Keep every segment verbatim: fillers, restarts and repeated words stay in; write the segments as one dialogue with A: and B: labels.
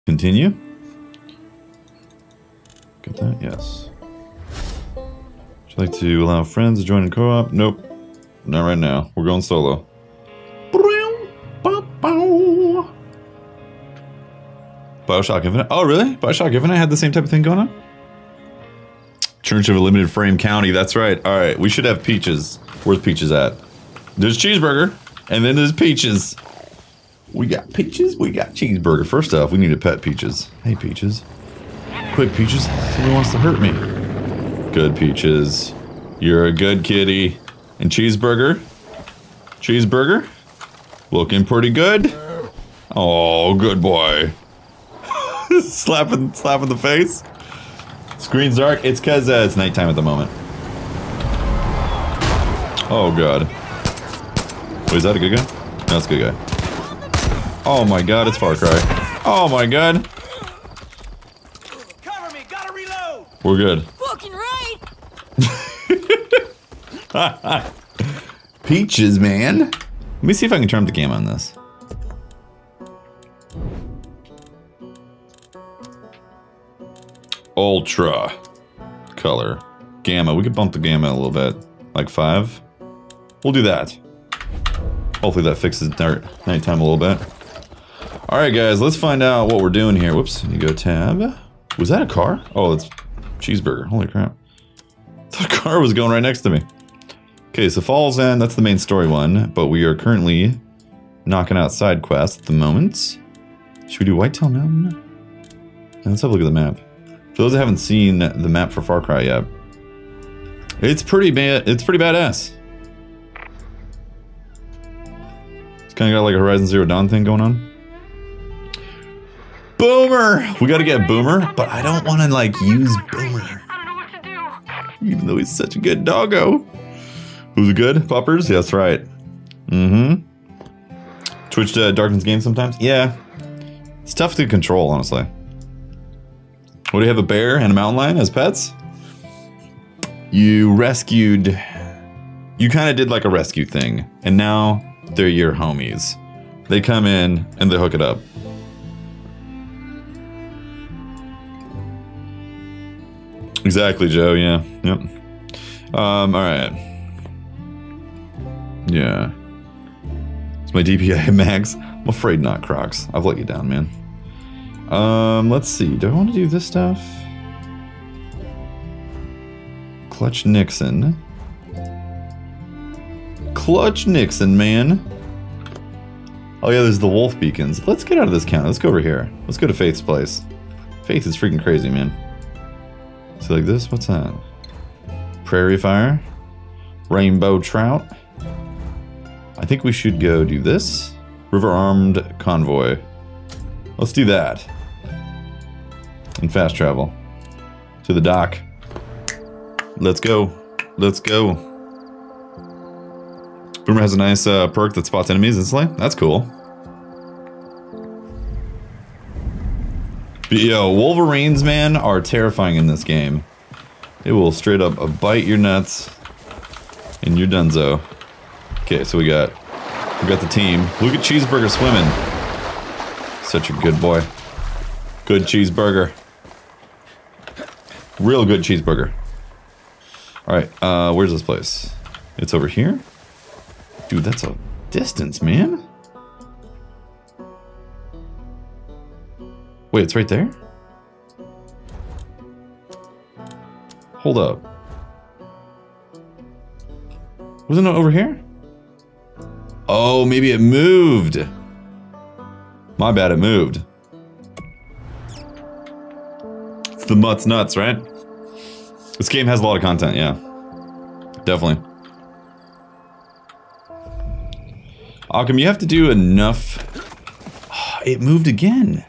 A: Continue. Get that? Yes. Would you like to allow friends to join in co-op? Nope. Not right now. We're going solo. Bioshock Infinite? Oh, really? Bioshock Infinite had the same type of thing going on? Church of a Limited Frame County. That's right. All right. We should have Peaches. Where's Peaches at? There's Cheeseburger. And then there's Peaches. We got Peaches. We got Cheeseburger. First off, we need to pet Peaches. Hey, Peaches. Quick, Peaches. Somebody wants to hurt me. Good, Peaches. You're a good kitty. And Cheeseburger? Cheeseburger? Looking pretty good? Oh, good boy. slapping, slapping the face. Screen's dark. It's because uh, it's nighttime at the moment. Oh, God. Wait, is that a good guy? No, that's a good guy. Oh, my God. It's Far Cry. Oh, my God.
B: Cover me. Gotta reload.
A: We're good.
C: Fucking right.
A: Peaches, man. Let me see if I can turn up the game on this. Ultra color. Gamma. We could bump the gamma a little bit. Like five. We'll do that. Hopefully that fixes night nighttime a little bit. Alright guys, let's find out what we're doing here. Whoops, you go tab. Was that a car? Oh, it's Cheeseburger. Holy crap. The car was going right next to me. Okay, so Falls End, that's the main story one, but we are currently knocking out side quests at the moment. Should we do Whitetail Mountain? Now, let's have a look at the map. For those that haven't seen the map for Far Cry yet, it's pretty bad. It's pretty badass. It's kind of got like a Horizon Zero Dawn thing going on. Boomer! We gotta get Boomer, but I don't want to like use Boomer. Even though he's such a good doggo. Who's good? Puppers? Yeah, that's right. Mm-hmm. Twitch uh, darkens games sometimes? Yeah. It's tough to control, honestly. What, do you have a bear and a mountain lion as pets? You rescued... You kind of did like a rescue thing. And now they're your homies. They come in and they hook it up. Exactly, Joe, yeah. Yep. Um, alright. Yeah. It's my D P I max. I'm afraid not, Crocs. I've let you down, man. Um, let's see. Do I want to do this stuff? Clutch Nixon. Clutch Nixon, man. Oh yeah, there's the wolf beacons. Let's get out of this county. Let's go over here. Let's go to Faith's place. Faith is freaking crazy, man. So like this, what's that? Prairie fire. Rainbow trout. I think we should go do this. River armed convoy. Let's do that. And fast travel. To the dock. Let's go. Let's go. Boomer has a nice uh, perk that spots enemies instantly. That's cool. But yo, Wolverines, man, are terrifying in this game. It will straight up bite your nuts. And you're donezo. Okay, so we got we got the team. Look at Cheeseburger swimming. Such a good boy. Good cheeseburger. Real good cheeseburger. Alright, uh, where's this place? It's over here? Dude, that's a distance, man. Wait, it's right there? Hold up. Wasn't it over here? Oh, maybe it moved. My bad, it moved. It's the Mutts Nuts, right? This game has a lot of content, yeah. Definitely. Occam, you have to do enough... Oh, it moved again.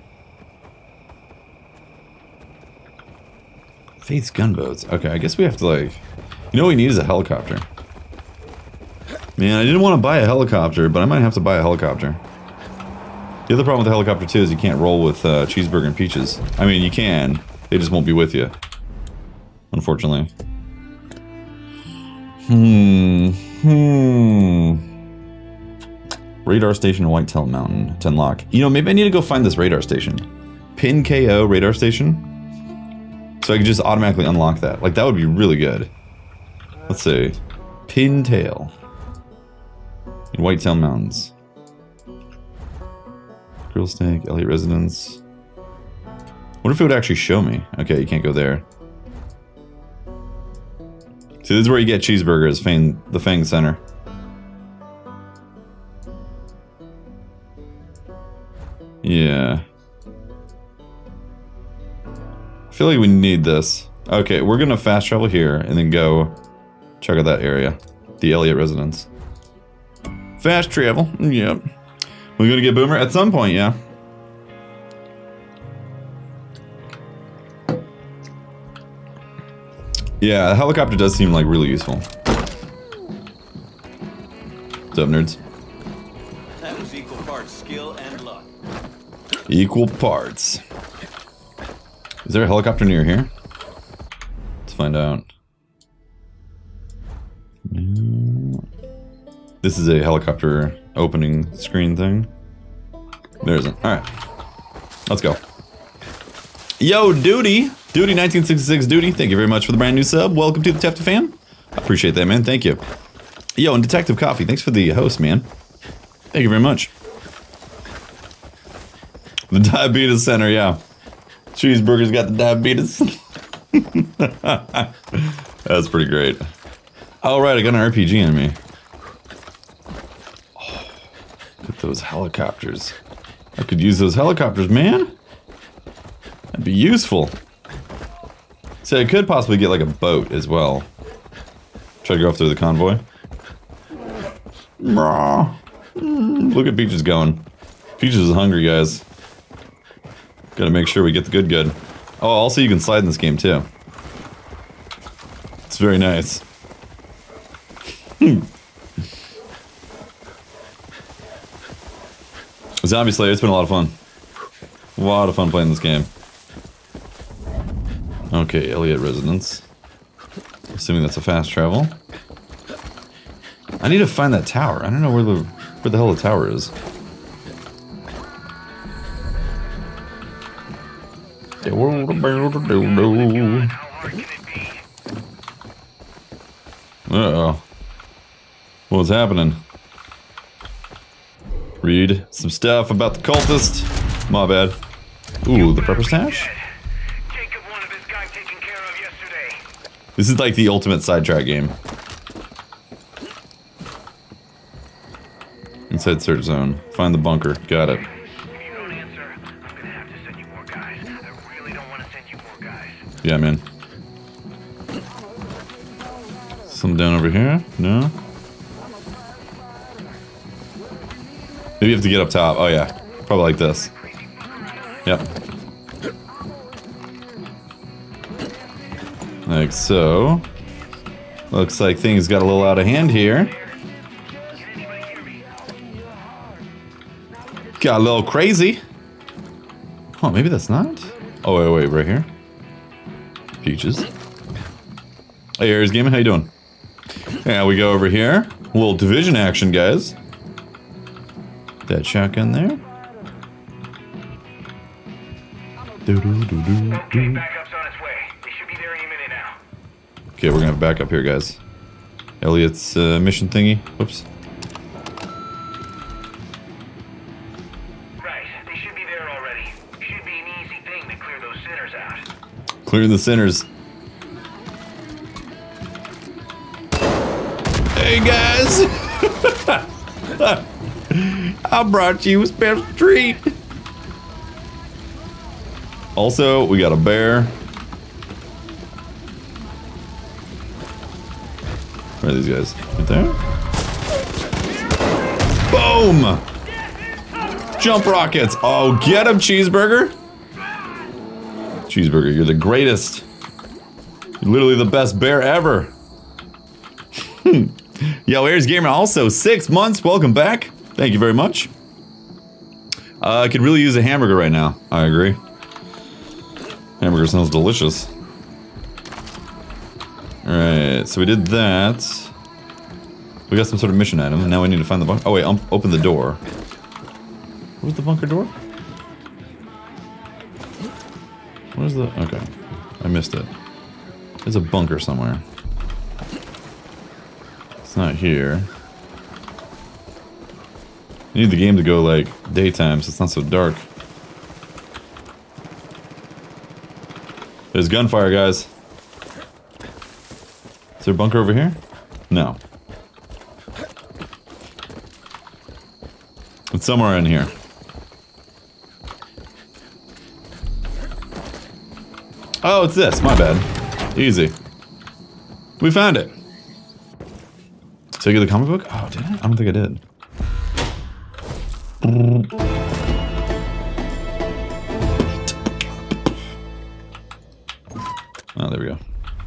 A: Faith's gunboats. Okay, I guess we have to like... You know what we need is a helicopter. Man, I didn't want to buy a helicopter, but I might have to buy a helicopter. The other problem with the helicopter too is you can't roll with uh, Cheeseburger and Peaches. I mean, you can. They just won't be with you. Unfortunately. Hmm. Hmm. Radar station, Whitetail Mountain, to unlock. You know, maybe I need to go find this radar station. Pin K O radar station. So I could just automatically unlock that. Like, that would be really good. Let's see. Pintail. In Whitetail Mountains. Grill Snake, Elliott Residence. What if it would actually show me? Okay, you can't go there. See, this is where you get cheeseburgers, Fang, the Fang Center. Yeah. I feel like we need this. Okay, we're gonna fast travel here and then go check out that area. The Elliott Residence. Fast travel, yep. We're gonna get Boomer at some point, yeah. Yeah, the helicopter does seem like really useful. What's up, nerds?
B: That was equal parts skill and luck.
A: Equal parts. Is there a helicopter near here? Let's find out. This is a helicopter opening screen thing. There isn't. Alright. Let's go. Yo, Duty! Duty nineteen sixty-six Duty, thank you very much for the brand new sub. Welcome to the Tefta Fan. I appreciate that, man. Thank you. Yo, and Detective Coffee, thanks for the host, man. Thank you very much. The Diabetes Center, yeah. Cheeseburger's got the diabetes. That's pretty great. Alright, I got an R P G on me. Oh, look at those helicopters. I could use those helicopters, man. That'd be useful. So I could possibly get like a boat as well. Try to go off through the convoy. Look at Peaches going. Peaches is hungry, guys. Gotta make sure we get the good good. Oh, also you can slide in this game too. It's very nice. Zombie Slayer, it's been a lot of fun. A lot of fun playing this game. Okay, Elliott Residence. Assuming that's a fast travel. I need to find that tower. I don't know where the where the hell the tower is. Uh-oh. What's happening? Read some stuff about the cultist. My bad. Ooh, the prepper stash? This is like the ultimate sidetrack game. Inside search zone. Find the bunker. Got it. Yeah, man. Some down over here? No? Maybe you have to get up top. Oh, yeah. Probably like this. Yep. Like so. Looks like things got a little out of hand here. Got a little crazy. Oh, maybe that's not? Oh, wait, wait, right here. Peaches. Hey, Aries Gaming, how you doing? Yeah, we go over here. A little division action, guys. That shotgun there. Do, do, do, do, do.
C: Okay, backup's on its way. They should be there any minute now.
A: Okay, we're gonna have backup here, guys. Elliott's uh, mission thingy. Whoops.
C: Right, they should be there already. Should be an easy thing to clear those sinners out.
A: Clearing the sinners. Hey guys! I brought you a special treat. Also, we got a bear. Where are these guys? Right there? Boom! Jump rockets! Oh, get him, Cheeseburger! Cheeseburger, you're the greatest. You're literally the best bear ever. Yo, Aries Gamer, also six months. Welcome back. Thank you very much. Uh, I could really use a hamburger right now. I agree. Hamburger sounds delicious. Alright, so we did that. We got some sort of mission item, and now we need to find the bunker. Oh wait, um, open the door. Where's the bunker door? Where's the... Okay. I missed it. There's a bunker somewhere. It's not here. You need the game to go, like, daytime so it's not so dark. There's gunfire, guys. Is there a bunker over here? No. It's somewhere in here. Oh, it's this. My bad. Easy. We found it. Did I get the comic book? Oh, did I? I don't think I did. Oh, there we go.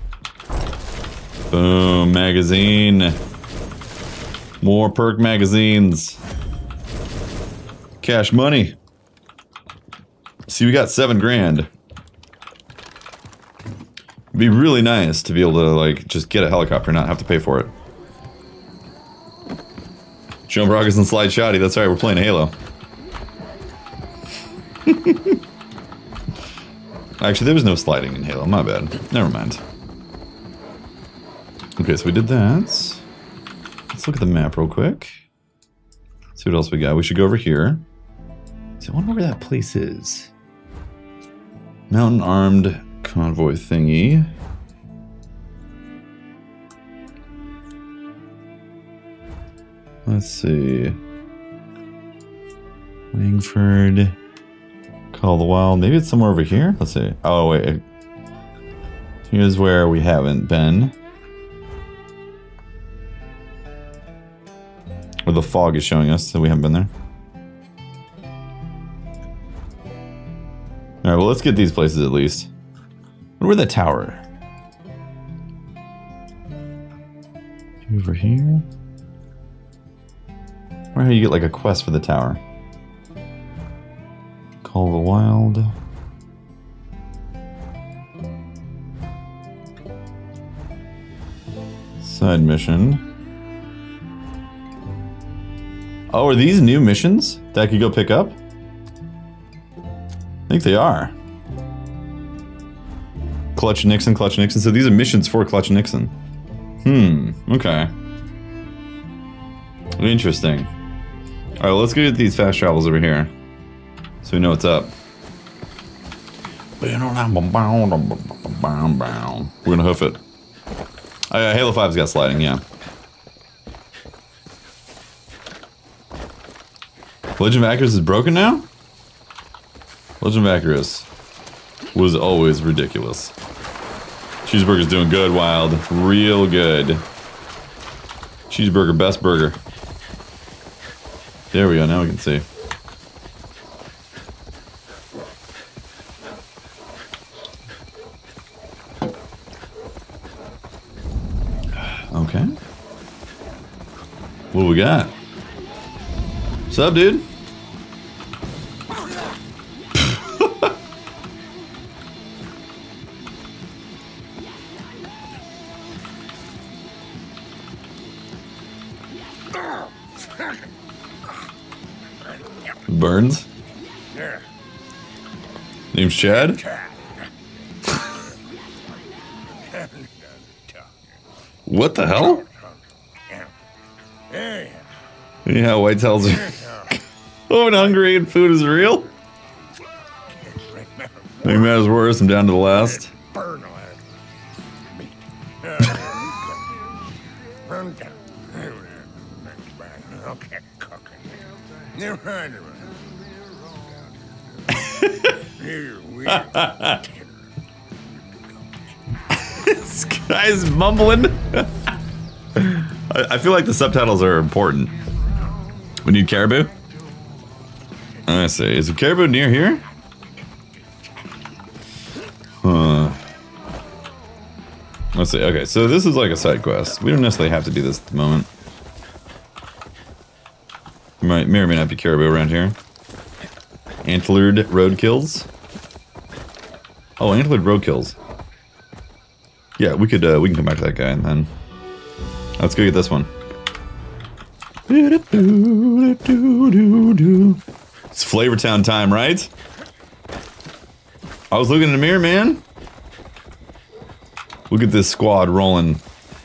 A: Boom, magazine. More perk magazines. Cash money. See, we got seven grand. It'd be really nice to be able to, like, just get a helicopter and not have to pay for it. Jump rockets and slide shoddy. That's right, we're playing Halo. Actually, there was no sliding in Halo. My bad. Never mind. Okay, so we did that. Let's look at the map real quick. See what else we got. We should go over here. So I wonder where that place is. Mountain armed convoy thingy. Let's see. Langford. Call of the Wild. Maybe it's somewhere over here? Let's see. Oh, wait. Here's where we haven't been. Where the fog is showing us that we haven't been there. Alright, well, let's get these places at least. Where's the tower? Over here? Where do you get like a quest for the tower? Call of the Wild. Side mission. Oh, are these new missions that I could go pick up? I think they are. Clutch Nixon, Clutch Nixon. So these are missions for Clutch Nixon. Hmm, okay. Interesting. Alright, let's go get these fast travels over here. So we know what's up. We're gonna hoof it. Oh yeah, Halo five's got sliding, yeah. Legend of Icarus is broken now? Legend of Icarus was always ridiculous. Cheeseburger's doing good, Wild. Real good. Cheeseburger, best burger. There we go, now we can see. Okay. What do we got? What's up, dude? Burns? Name's Chad? What the hell? Yeah, White tells her. Oh, and hungry and food is real? Make matters worse, I'm down to the last. This guy's mumbling. I, I feel like the subtitles are important. We need caribou? I see. Is the caribou near here? Huh. Let's see. Okay, so this is like a side quest. We don't necessarily have to do this at the moment. Might, may or may not be caribou around here. Antlered roadkills. Oh, antlered roadkills. Yeah, we could. Uh, we can come back to that guy and then. Let's go get this one. It's Flavortown time, right? I was looking in the mirror, man. Look at this squad rolling.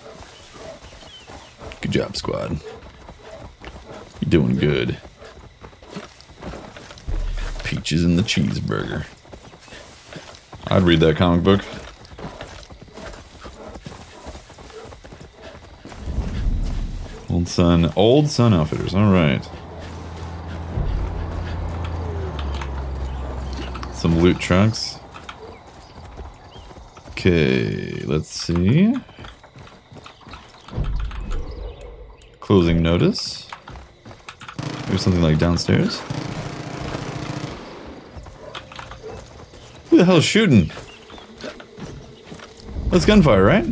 A: Good job, squad. You're doing good. Peaches and the cheeseburger. I'd read that comic book. Old Sun, Old Sun Outfitters. All right. Some loot trucks. Okay, let's see. Closing notice. There's something like downstairs. Who the hell is shooting? That's gunfire, right?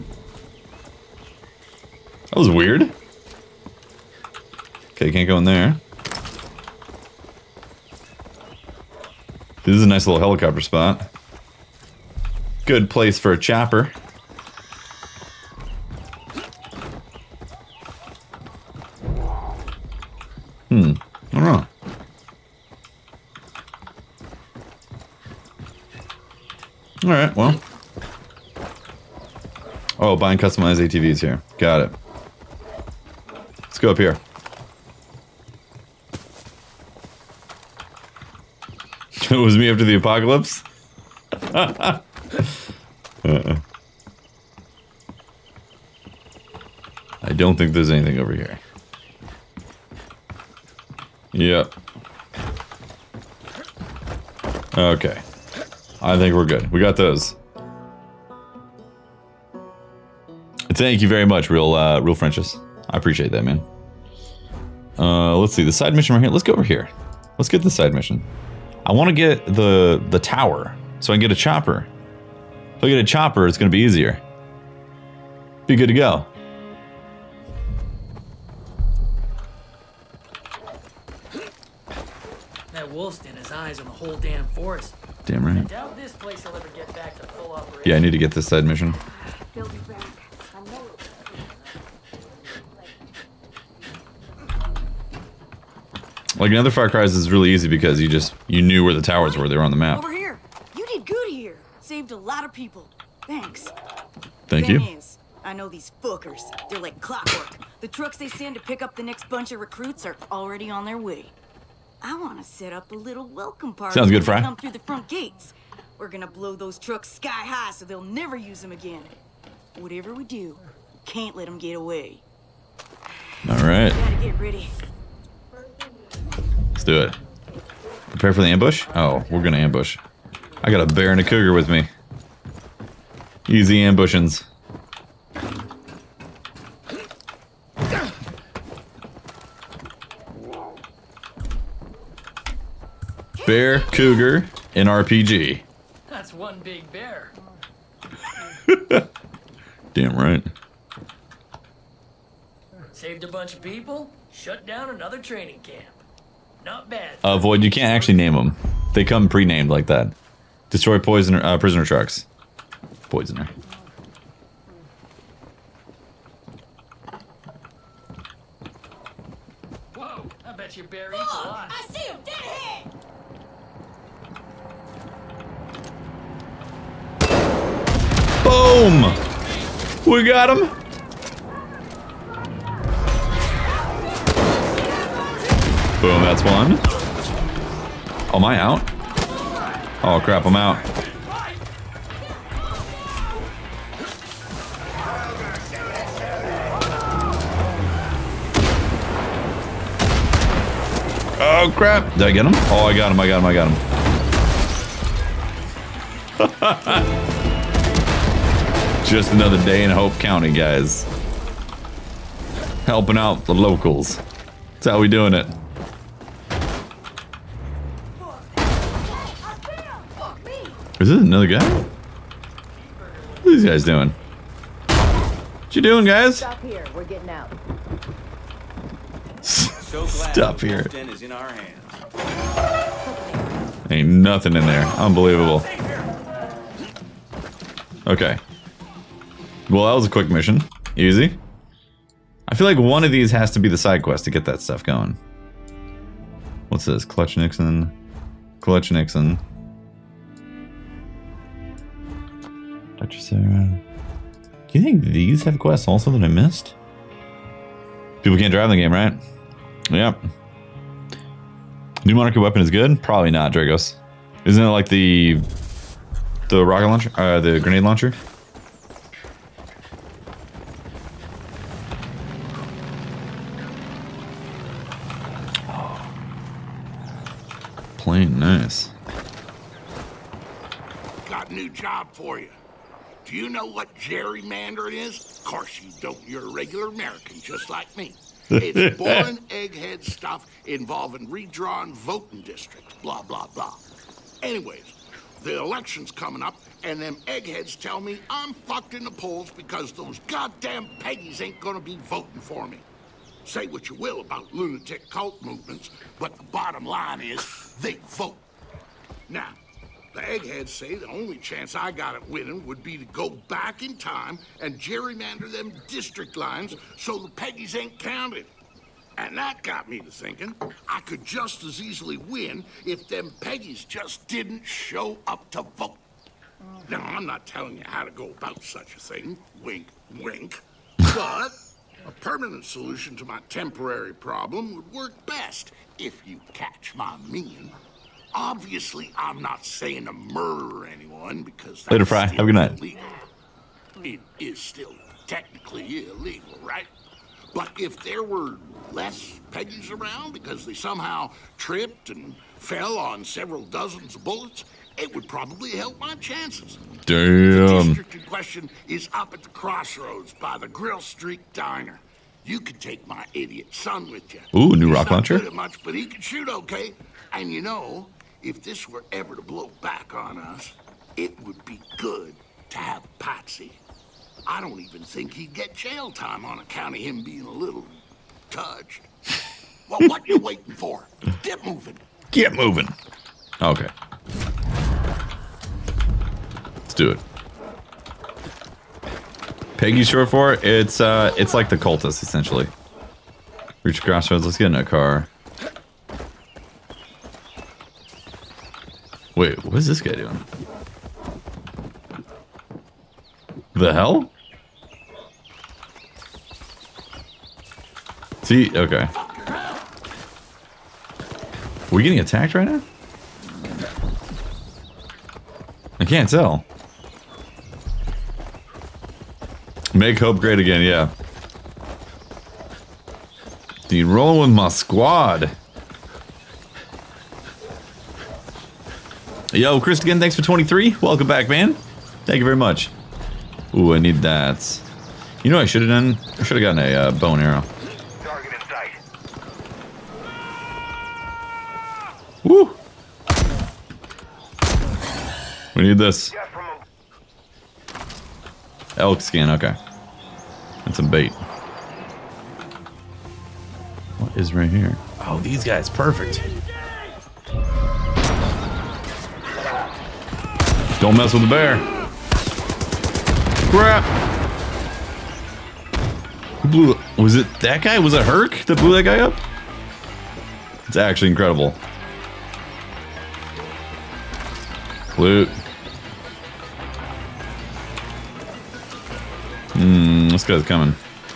A: That was weird. Okay, can't go in there. This is a nice little helicopter spot. Good place for a chopper. Hmm. I don't know. Alright, well. Oh, buying customized A T Vs here. Got it. Let's go up here. It was me after the apocalypse? uh-uh. I don't think there's anything over here. Yep. Okay. I think we're good. We got those. Thank you very much, real uh, real Frenchess. I appreciate that, man. Uh, let's see, the side mission right here. Let's go over here. Let's get the side mission. I want to get the the tower so I can get a chopper. If I get a chopper, it's going to be easier. Be good to go.
D: That Wolfston has eyes on the whole damn forest.
A: Damn
D: I
A: right.
D: doubt this place will ever get back to full operation.
A: Yeah, I need to get this side mission.
E: They'll be back. I know it.
A: Like another Far Cry is really easy because you just you knew where the towers were. They were on the map.
E: Over here. You did good here. Saved a lot of people. Thanks.
A: Thank
E: Thing
A: you.
E: is, I know these fuckers. They're like clockwork. The trucks they send to pick up the next bunch of recruits are already on their way. I want to set up a little welcome party.
A: Sounds good,
E: when they
A: Fry.
E: Come through the front gates. We're gonna blow those trucks sky high so they'll never use them again. Whatever we do, can't let them get away.
A: All right,
E: Gotta get ready.
A: let's do it. Prepare for the ambush. Oh, we're gonna ambush. I got a bear and a cougar with me. Easy ambushings. Bear, cougar, and R P G.
D: That's one big bear.
A: Damn right.
D: Saved a bunch of people, shut down another training camp. Not bad.
A: Uh, Void, you can't actually name them. They come pre-named like that. Destroy poisoner, uh, prisoner trucks. Poisoner.
D: Whoa, I bet your bear eats a lot.
E: I see him dead ahead!
A: Boom! We got him. Boom, that's one. Oh, am I out? Oh crap, I'm out. Oh crap! Did I get him? Oh, I got him, I got him, I got him. Just another day in Hope County, guys. Helping out the locals. That's how we doing it. Is this another guy? What are these guys doing? What you doing, guys?
F: Stop here. We're getting out.
B: So glad
A: Stop
B: the
A: here.
B: Wolfden is in our hands.
A: Ain't nothing in there. Unbelievable. Okay. Well, that was a quick mission. Easy. I feel like one of these has to be the side quest to get that stuff going. What's this? Clutch Nixon. Clutch Nixon. Doctor Sarah. Do you think these have quests also that I missed? People can't drive in the game, right? Yep. New monarchy weapon is good? Probably not, Dragos. Isn't it like the the rocket launcher? Uh, the grenade launcher? Plain nice.
F: Got a new job for you. Do you know what gerrymandering is? Of course you don't. You're a regular American, just like me. It's boring egghead stuff involving redrawn voting districts, blah, blah, blah. Anyways, the election's coming up, and them eggheads tell me I'm fucked in the polls because those goddamn Peggies ain't gonna be voting for me. Say what you will about lunatic cult movements, but the bottom line is they vote. Now, the eggheads say the only chance I got at winning would be to go back in time and gerrymander them district lines so the Peggies ain't counted. And that got me to thinking I could just as easily win if them Peggies just didn't show up to vote. Now, I'm not telling you how to go about such a thing, wink, wink, but a permanent solution to my temporary problem would work best, if you catch my meaning. Obviously, I'm not saying to murder anyone because that's
A: Later, Fry. Have a good night.
F: illegal. It is still technically illegal, right? But if there were less Peggies around because they somehow tripped and fell on several dozens of bullets, it would probably help my chances.
A: Damn.
F: The district in question is up at the crossroads by the Grill Street Diner. You could take my idiot son with you.
A: Ooh, new
F: He's
A: rocket
F: not
A: launcher?
F: good at much, but he can shoot okay. And you know, if this were ever to blow back on us, it would be good to have Patsy. I don't even think he'd get jail time on account of him being a little touched. Well, what you waiting for? Get moving.
A: Get moving. Okay. Let's do it. Peggy short for it? It's uh it's like the cultists essentially. Reach crossroads, let's get in a car. Wait, what is this guy doing? The hell? See, okay. Are we getting attacked right now? I can't tell. Make hope great again, yeah. Dude, rolling with my squad. Yo, Chris again, thanks for twenty-three. Welcome back, man. Thank you very much. Ooh, I need that. You know what I should have done? I should have gotten a uh, bow and arrow.
C: Target in sight.
A: Woo! We need this.
C: Got promoted.
A: Elk skin, okay. And some bait. What is right here? Oh, these guys, perfect. Don't mess with the bear. Crap. Who blew it? Was it that guy? Was it Herc that blew that guy up? It's actually incredible. Loot. Hmm, this guy's coming.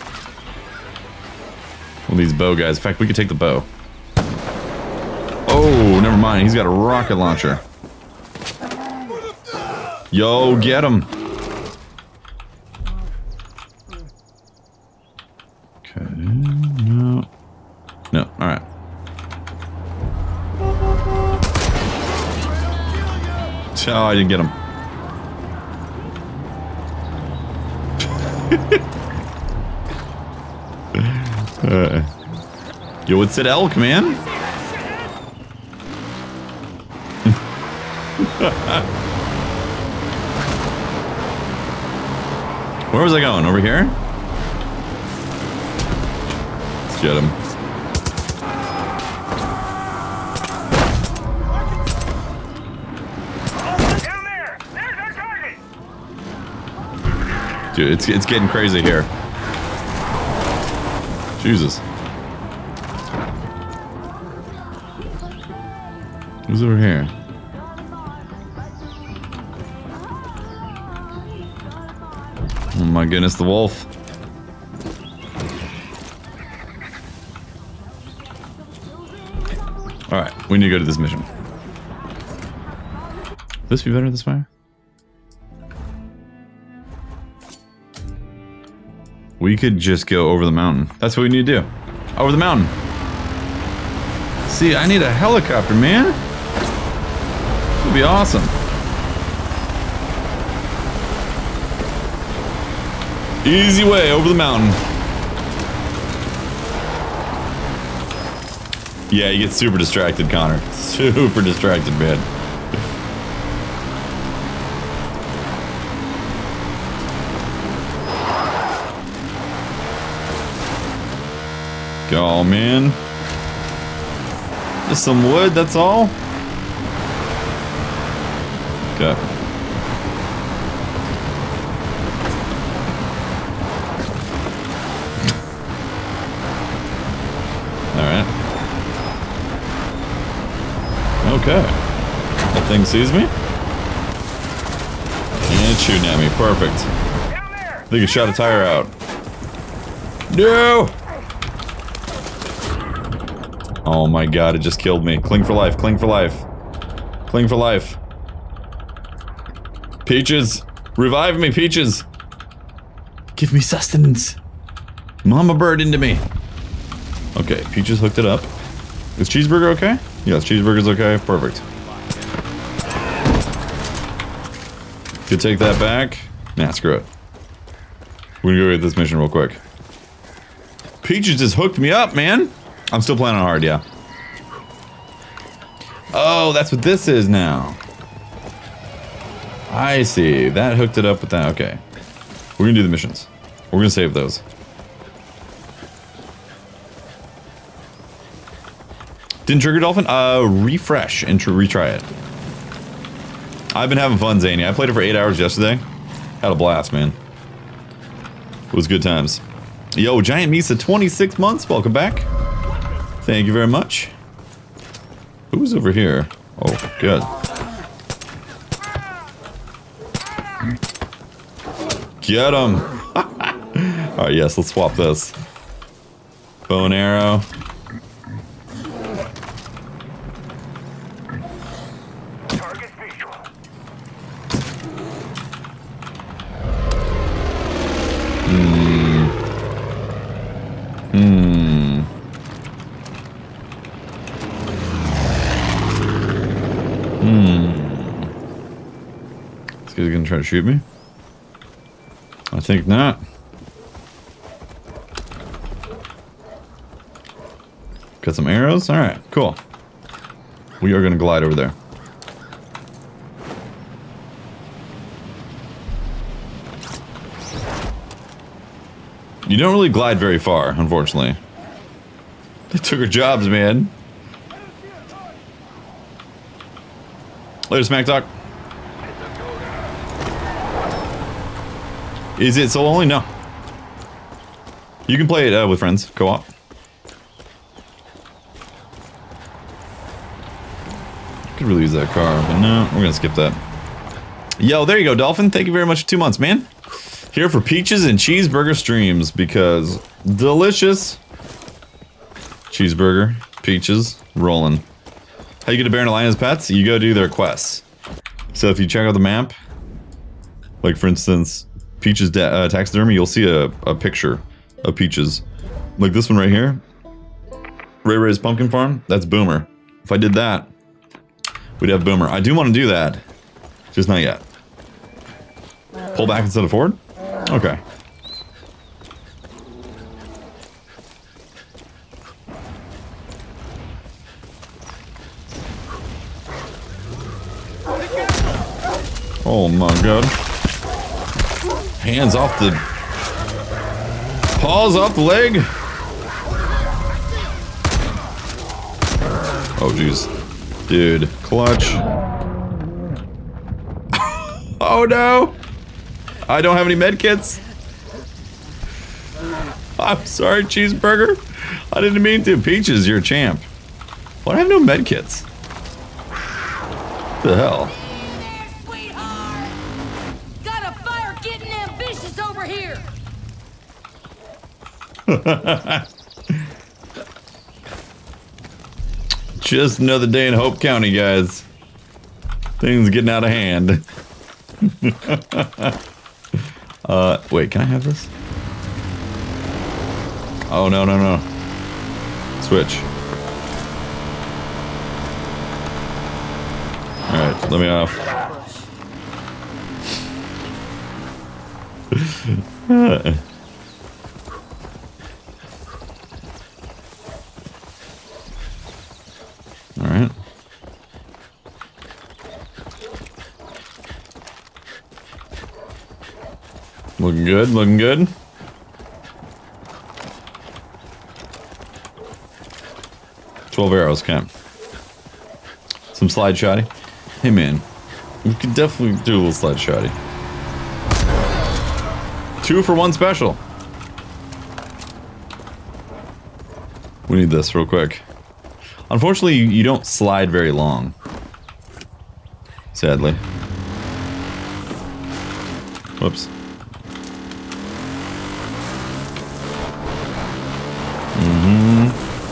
A: Well, these bow guys. In fact, we could take the bow. Oh, never mind. He's got a rocket launcher. Yo, get him. Okay. No. No. All right. Oh, I didn't get him. uh, yo, what's it, elk, man? Where was I going? Over here? Let's get him.
C: Down there! There's our target!
A: Dude, it's, it's getting crazy here. Jesus. Who's over here? Oh my goodness, the wolf. Alright, we need to go to this mission. Will this be better this way? We could just go over the mountain. That's what we need to do. Over the mountain. See, I need a helicopter, man. This would be awesome. Easy way over the mountain. Yeah, you get super distracted, Connor. Super distracted, man. Go, man. Just some wood, that's all. Okay. Alright. Okay. That thing sees me. And it's shooting at me. Perfect. I think it shot a tire out. No! Oh my god, it just killed me. Cling for life, cling for life. Cling for life. Peaches! Revive me, Peaches! Give me sustenance. Mama bird into me. Okay, Peaches hooked it up. Is Cheeseburger okay? Yes, Cheeseburger's okay. Perfect. Could take that back. Nah, screw it. We're gonna go get this mission real quick. Peaches just hooked me up, man! I'm still playing on hard, yeah. Oh, that's what this is now. I see. That hooked it up with that. Okay. We're gonna do the missions. We're gonna save those. Didn't trigger Dolphin? Uh, refresh and retry it. I've been having fun, Zany. I played it for eight hours yesterday. Had a blast, man. It was good times. Yo, Giant Misa, twenty-six months. Welcome back. Thank you very much. Who's over here? Oh, good. Get him! Alright, yes, let's swap this. Bow and arrow.
C: Target visual.
A: Hmm. Hmm. Hmm. This guy's gonna try to shoot me? I think not. Got some arrows? Alright, cool. We are gonna glide over there. You don't really glide very far, unfortunately. They took our jobs, man. Later, Smack Talk. Is it solo only? No. You can play it uh, with friends, co-op. Could really use that car, but no, we're gonna skip that. Yo, there you go, Dolphin. Thank you very much for two months, man. Here for Peaches and Cheeseburger streams because delicious. Cheeseburger, Peaches, rolling. How you get a bear and a lion as pets? You go do their quests. So if you check out the map, like for instance, Peaches uh, taxidermy, you'll see a, a picture of Peaches. Like this one right here. Ray Ray's Pumpkin Farm, that's Boomer. If I did that, we'd have Boomer. I do want to do that, just not yet. Pull back instead of forward? Okay. Oh my god. Hands off the... Paws off the leg. Oh jeez. Dude, clutch. Oh no! I don't have any med kits. I'm sorry, Cheeseburger. I didn't mean to. Peaches, you're a champ. Why do I have no med kits? What the hell?
E: There, sweetheart. Got a fire getting ambitious over here.
A: Just another day in Hope County, guys. Things getting out of hand. uh, wait, can I have this? Oh, no, no, no. Switch. Alright, let me off. Alright. Looking good, looking good. twelve arrows, okay. Some slide shotty. Hey man, we could definitely do a little slide shotty. Two for one special. We need this real quick. Unfortunately, you, you don't slide very long. Sadly. Whoops. Mm-hmm.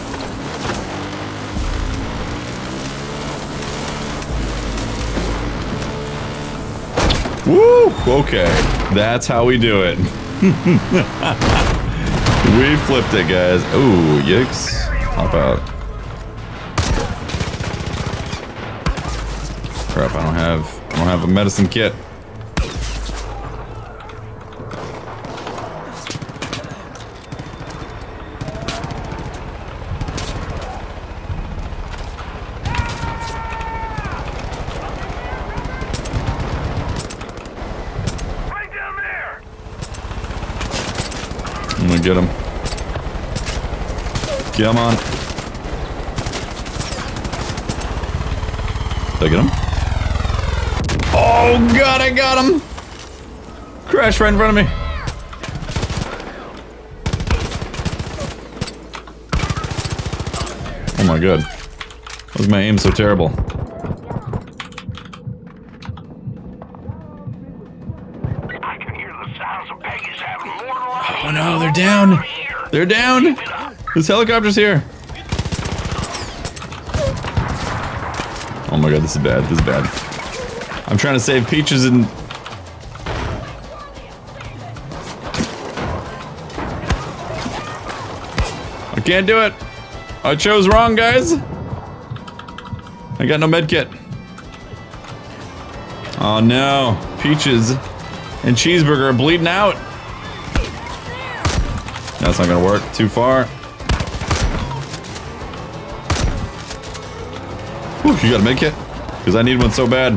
A: Woo! Okay. That's how we do it. We flipped it, guys. Ooh, yikes. Hop out. Crap, I don't have I don't have a medicine kit. I'm gonna get him. Come on. Did I get him? Oh god, I got him! Crashed right in front of me. Oh my god. Why was my aim so terrible?
C: I can hear the sounds of Peggy's having more luck.
A: Oh no, they're down! They're down! This helicopter's here! Oh my god, this is bad, this is bad. I'm trying to save Peaches and... I can't do it! I chose wrong, guys! I got no medkit. Oh no, Peaches and Cheeseburger are bleeding out! That's not gonna work, too far. Whew, you got a medkit? Because I need one so bad.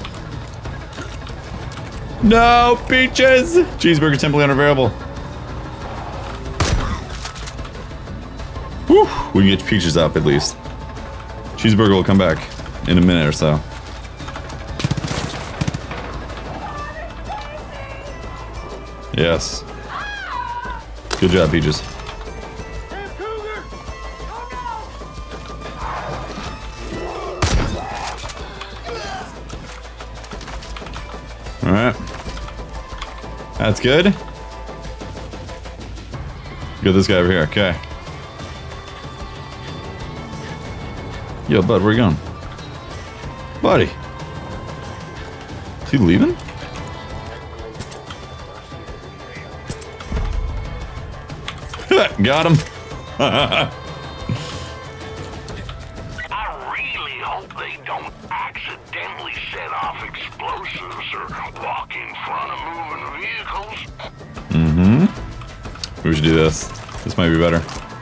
A: No, Peaches! Cheeseburger temporarily unavailable. Whew, we can get Peaches up at least. Cheeseburger will come back in a minute or so. Yes. Good job, Peaches. Alright. That's good. Got this guy over here, okay. Yo, bud, where you going? Buddy. Is he leaving? Got him.
C: I really hope they don't accidentally set off explosives or walk in front of moving vehicles.
A: Mm-hmm. We should do this. This might be better.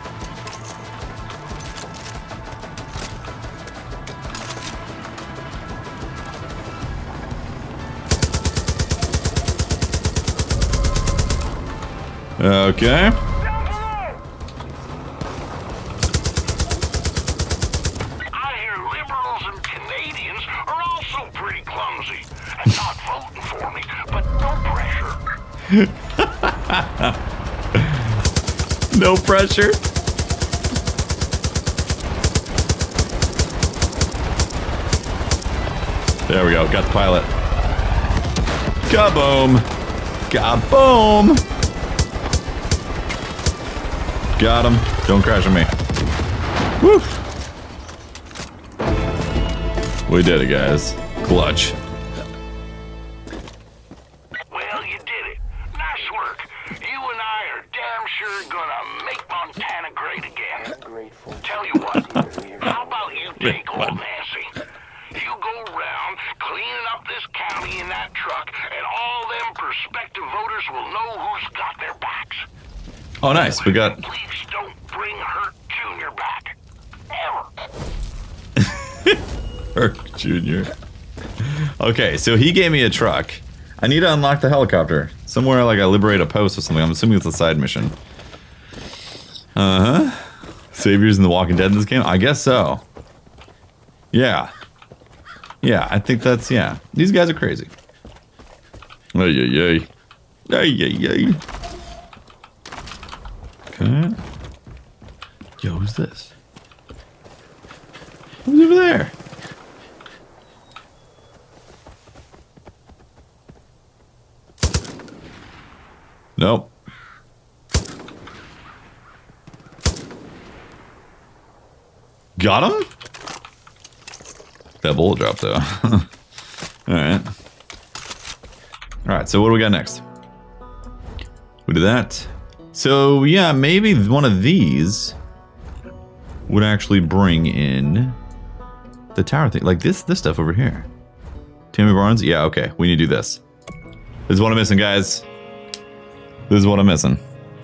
A: Okay.
C: I hear liberals and Canadians are also pretty clumsy and not voting for me, but no pressure.
A: No pressure. There we go. Got the pilot. Kaboom. Kaboom. Got him. Don't crash on me. Woo! We did it, guys. Clutch.
C: Well, you did it. Nice work. You and I are damn sure gonna make Montana great again. Tell you what, how about you take old Nancy? You go around cleaning up this county in that truck, and all them prospective voters will know who's got their backs.
A: Oh, nice. We got...
C: Please don't bring Hurt Junior back. Ever.
A: Hurt Junior Okay, so he gave me a truck. I need to unlock the helicopter. Somewhere like I liberate a post or something. I'm assuming it's a side mission. Uh-huh. Saviors in The Walking Dead in this game? I guess so. Yeah. Yeah, I think that's, yeah. These guys are crazy. Ay, ay, ay. Ay, ay, ay. Okay. Yo, who's this? Who's over there? Nope. Got him? That bullet drop, though. Alright. Alright, so what do we got next? We did that. So, yeah, maybe one of these would actually bring in the tower thing. Like this this stuff over here. Tammy Barnes? Yeah, okay. We need to do this. This is what I'm missing, guys. This is what I'm missing.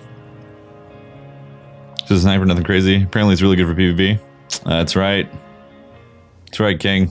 A: Just a sniper, nothing crazy. Apparently it's really good for PvP. That's right. That's right, King.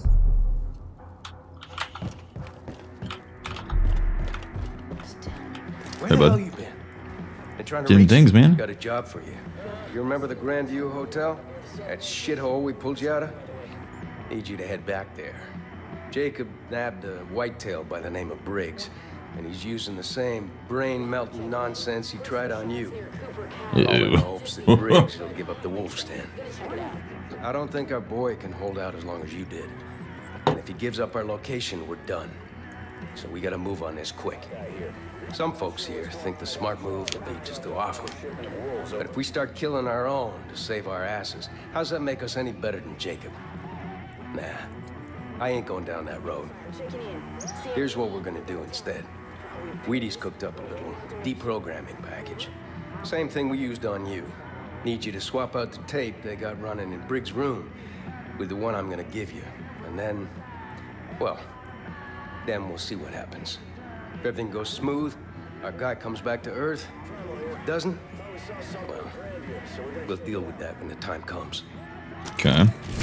G: Where
A: Hey,
G: the
A: bud.
G: hell you been? Been trying to
A: Doing
G: reach
A: things,
G: you.
A: man.
G: Got a job for you. You remember the Grandview Hotel? That shithole we pulled you out of? Need you to head back there. Jacob nabbed a whitetail by the name of Briggs, and he's using the same brain-melting nonsense he tried on you. All in the hopes that Briggs will give up the wolf stand. I don't think our boy can hold out as long as you did. And if he gives up our location, we're done. So we gotta move on this quick. Some folks here think the smart move would be just to off him. But if we start killing our own to save our asses, how's that make us any better than Jacob? Nah, I ain't going down that road. Here's what we're gonna do instead. Wheaties cooked up a little deprogramming package. Same thing we used on you. Need you to swap out the tape they got running in Briggs' room with the one I'm gonna give you. And then, well, then we'll see what happens. If everything goes smooth, our guy comes back to Earth. If it doesn't, well, we'll deal with that when the time comes.
A: Okay.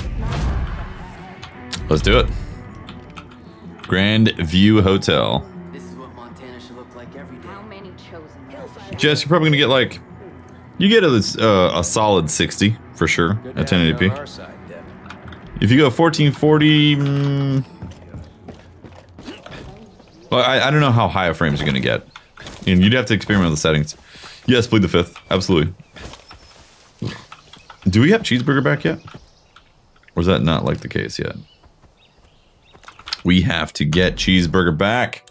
A: Let's do it. Grand View Hotel.
D: This is what Montana should look like every day.
H: How many chosen?
A: Jess, you're probably gonna get like, you get a, uh, a solid sixty for sure
G: Good
A: at
G: to have
A: ten eighty p.
G: you on our side, Deb.
A: If you go fourteen forty, mm, well, I, I don't know how high a frames you're gonna get, and you'd have to experiment with the settings. Yes, plead the fifth, absolutely. Do we have Cheeseburger back yet, or is that not like the case yet? We have to get Cheeseburger back.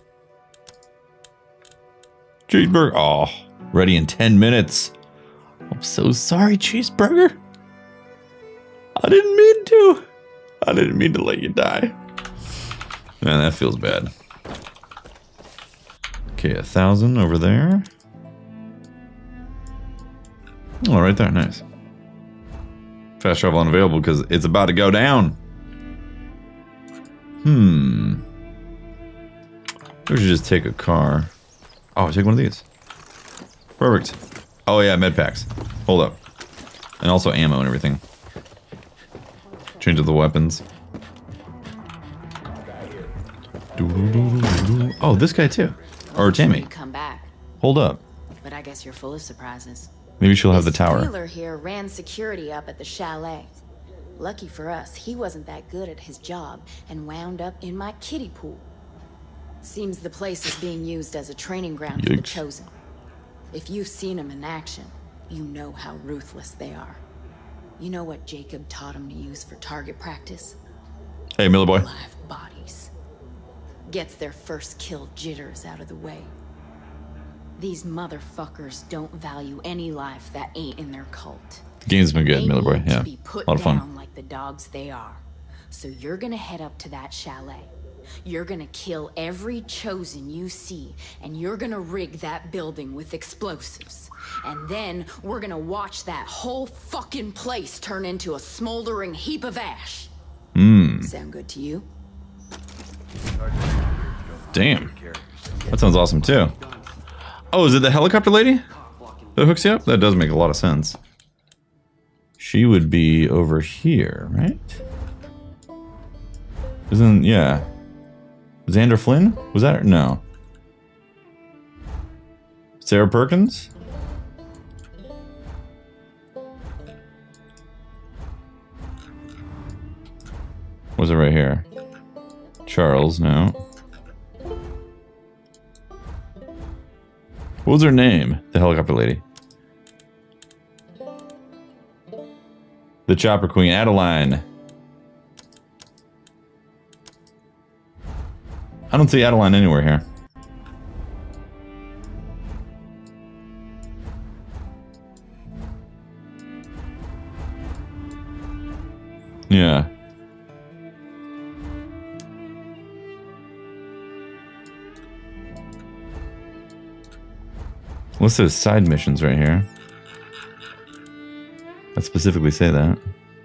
A: Cheeseburger, oh, ready in ten minutes. I'm so sorry, Cheeseburger. I didn't mean to. I didn't mean to let you die. Man, that feels bad. Okay, a thousand over there. Oh, right there, nice. Fast travel unavailable because it's about to go down. Hmm. We should just take a car. Oh, take one of these. Perfect. Oh yeah, med packs. Hold up. And also ammo and everything. Change of the weapons. Oh, this guy too. Or Tammy.
H: Come back.
A: Hold up.
H: But I guess you're full of surprises.
A: Maybe she'll have the
H: This
A: tower.
H: Wheeler here ran security up at the chalet. Lucky for us, he wasn't that good at his job and wound up in my kiddie pool. Seems the place is being used as a training ground for the
A: Yikes.
H: Chosen. If you've seen them in action, you know how ruthless they are. You know what Jacob taught him to use for target practice?
A: Hey, Miller boy.
H: Live bodies. Gets their first kill jitters out of the way. These motherfuckers don't value any life that ain't in their cult.
A: The game's been good,
H: They
A: Miller Boy.
H: need
A: Yeah,
H: to be put
A: a lot of
H: down
A: fun.
H: like the dogs they are. So you're gonna head up to that chalet. You're gonna kill every chosen you see, and you're gonna rig that building with explosives. And then we're gonna watch that whole fucking place turn into a smoldering heap of ash.
A: Hmm.
H: Sound good to you?
A: Damn. That sounds awesome too. Oh, is it the helicopter lady that hooks you up? That does make a lot of sense. She would be over here, right? Isn't, yeah. Xander Flynn? Was that her? No. Sarah Perkins? Was it right here? Charles, no. What was her name? The helicopter lady. The chopper queen, Adeline. I don't see Adeline anywhere here. Yeah. What's those side missions right here? Let's specifically say that.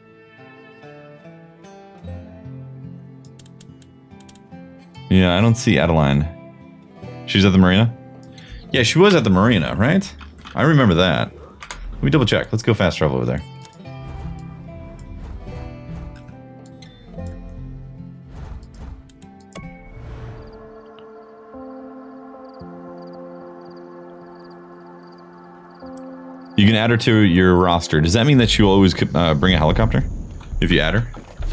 A: Yeah, I don't see Adeline. She's at the marina? Yeah, she was at the marina, right? I remember that. Let me double check. Let's go fast travel over there. You can add her to your roster. Does that mean that she'll always uh, bring a helicopter? If you add her?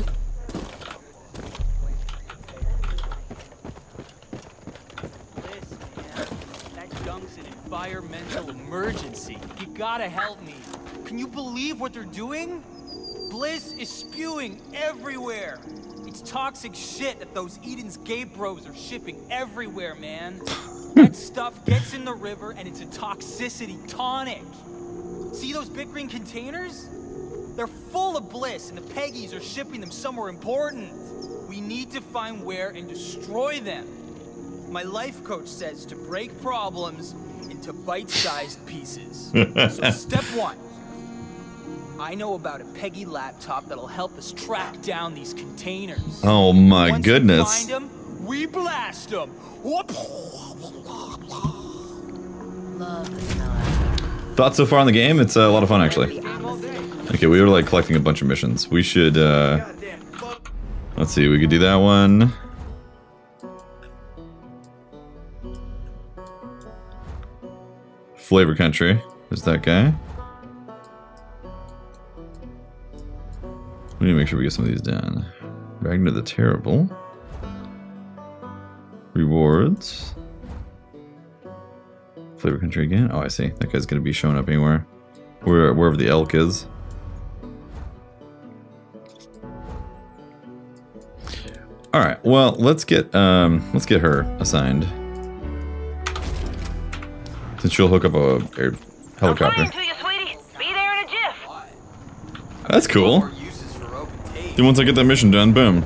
I: That gunk's an environmental emergency. You gotta help me. Can you believe what they're doing? Bliss is spewing everywhere. It's toxic shit that those Eden's gay bros are shipping everywhere, man. That stuff gets in the river and it's a toxicity tonic. See those big green containers? They're full of Bliss and the Peggies are shipping them somewhere important. We need to find where and destroy them. My life coach says to break problems into bite-sized pieces. So step one. I know about a Peggy laptop that'll help us track down these containers.
A: Oh my
I: Once
A: goodness.
I: we find them, we blast them. Whoop.
H: Love the smell of it.
A: Thoughts so far on the game? It's a lot of fun, actually. Okay, we were like collecting a bunch of missions. We should, uh... let's see, we could do that one. Flavor Country. There's that guy. We need to make sure we get some of these done. Ragnar the Terrible. Rewards. Flavor Country again. Oh, I see. That guy's gonna be showing up anywhere. Where, wherever the elk is. Alright, well, let's get um let's get her assigned. Since she'll hook up a air helicopter.
J: I'm to you, sweetie. Be there in a jiff.
A: That's cool. Then once I get that mission done, boom.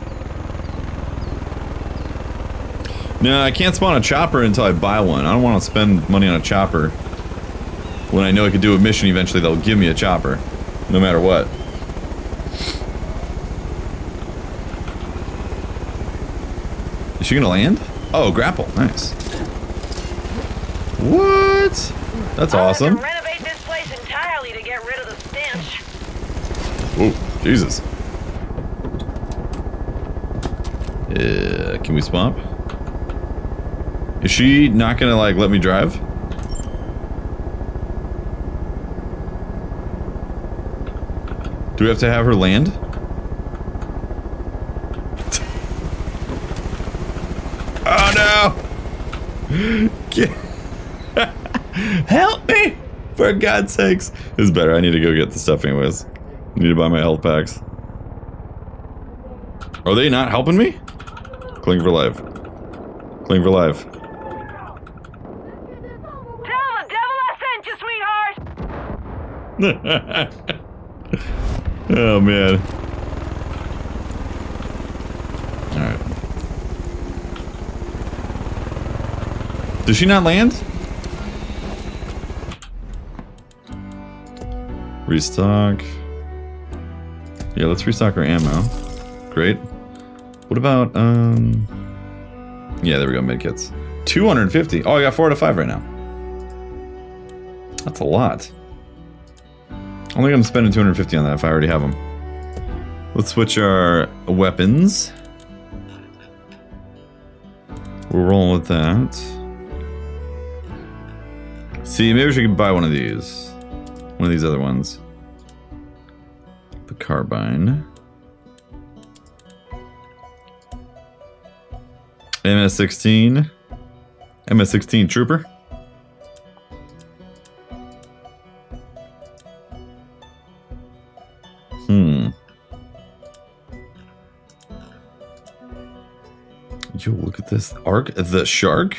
A: No, I can't spawn a chopper until I buy one. I don't want to spend money on a chopper when I know I could do a mission eventually that'll give me a chopper. No matter what. Is she gonna land? Oh, grapple. Nice. What? That's awesome.
J: I'll have to renovate this place entirely to get rid of the stench.
A: Oh, Jesus. Uh, can we swap? Is she not gonna, like, let me drive? Do we have to have her land? Oh no! Get Help me! For God's sakes. This is better. I need to go get the stuff anyways. I need to buy my health packs. Are they not helping me? Cling for life. Cling for life. Oh man. Alright. Does she not land? Restock. Yeah, let's restock our ammo. Great. What about, um... yeah, there we go, medkits. two hundred fifty. Oh, I got four out of five right now. That's a lot. I don't think I'm spending two hundred fifty on that if I already have them. Let's switch our weapons. We're rolling with that. See, maybe we should buy one of these. One of these other ones. The carbine. M S sixteen. M S sixteen Trooper. Hmm. Yo, look at this. Arc the Shark?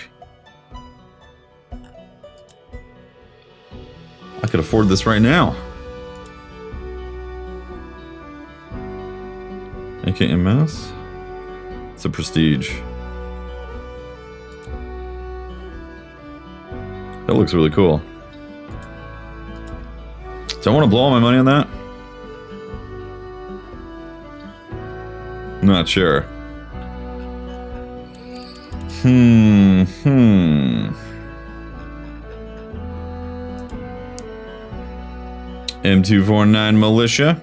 A: I could afford this right now. A K M S? It's a prestige. That looks really cool. Do I want to blow all my money on that? I'm not sure. Hmm, hmm. M two forty-nine Militia.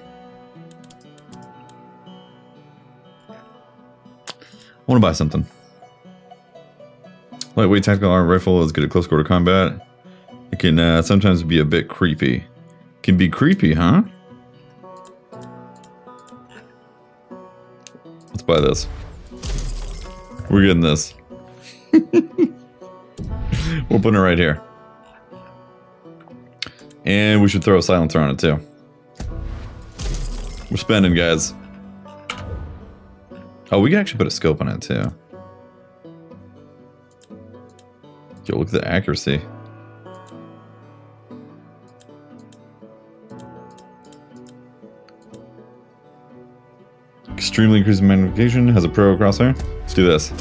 A: I want to buy something. Lightweight tactical arm rifle is good at close quarter combat. It can uh, sometimes be a bit creepy. Can be creepy, huh? Let's buy this. We're getting this. We're putting it right here. And we should throw a silencer on it too. We're spending, guys. Oh, we can actually put a scope on it too. Yo, look at the accuracy. Extremely increasing magnification, has a pro crosshair. Let's do this.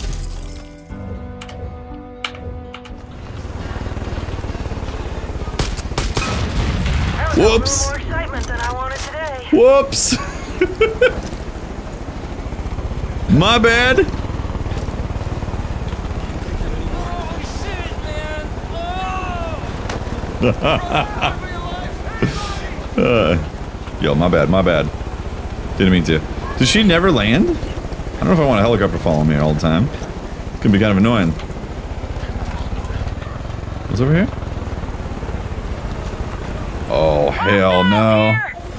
A: Whoops!
J: More excitement than I wanted today.
A: Whoops! My bad. uh, yo, my bad, my bad. Didn't mean to. Does she never land? I don't know if I want a helicopter following me all the time. It's gonna be kind of annoying. What's over here? Oh, hell no.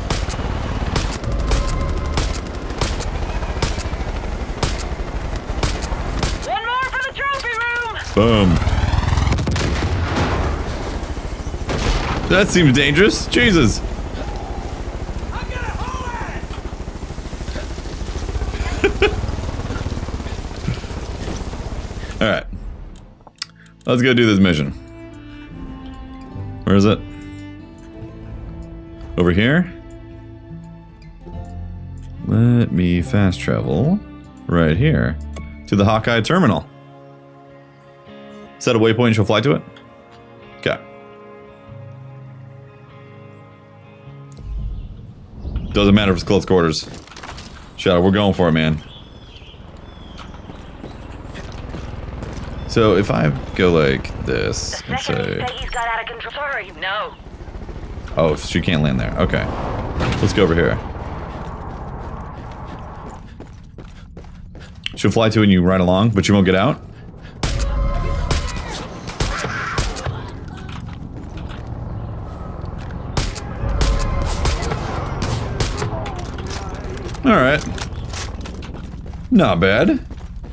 J: One more for the trophy room.
A: Boom. That seems dangerous. Jesus. Alright. Let's go do this mission. Where is it? Over here? Let me fast travel right here to the Hawkeye terminal. Set a waypoint and she'll fly to it? Okay. Doesn't matter if it's close quarters. Shadow, we're going for it, man. So if I go like this and say...
J: He's got out of control. Sorry, no.
A: Oh, she can't land there. Okay. Let's go over here. She'll fly to it and you ride along, but you won't get out? Alright. Not bad.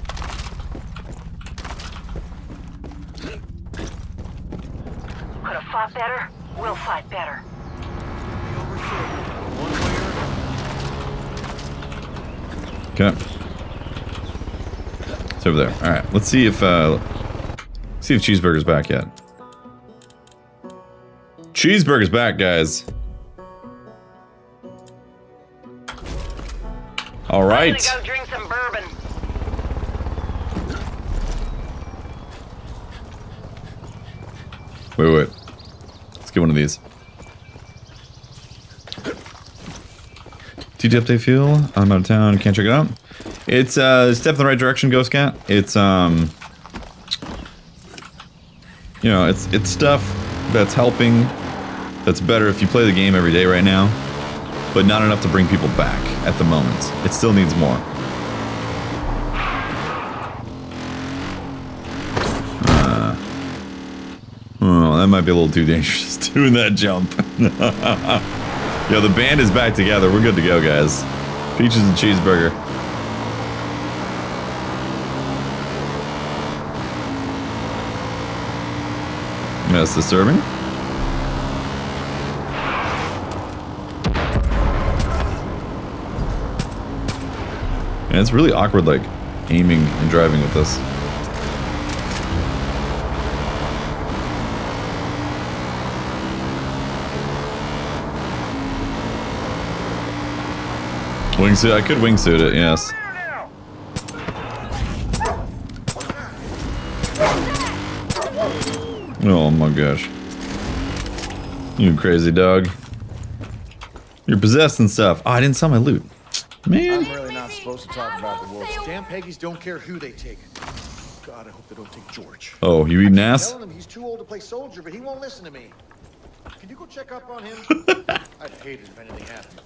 J: Could have fought better. We'll fight better.
A: Okay. It's over there. Alright, let's see if uh see if Cheeseburger's back yet. Cheeseburger's back, guys. All right.
J: I'm gonna go drink some bourbon.
A: Wait, wait. Let's get one of these. T T update fuel. I'm out of town. Can't check it out. It's uh, a step in the right direction, Ghost Cat. It's um, you know, it's it's stuff that's helping. That's better if you play the game every day right now, but not enough to bring people back at the moment. It still needs more. Uh, oh, that might be a little too dangerous doing that jump. Yo, the band is back together. We're good to go, guys. Peaches and cheeseburger. That's disturbing. And it's really awkward, like, aiming and driving with this. Wingsuit, I could wingsuit it, yes. Oh my gosh. You crazy dog. You're possessed and stuff. Oh, I didn't sell my loot. Man.
K: I'm really not supposed to talk about the wolves. Damn Peggies don't care who they take. God, I hope they don't take George.
A: Oh, you eating ass?
K: I'm telling him he's too old to play soldier, but he won't listen to me. Can you go check up on him? I'd hate it if anything happened.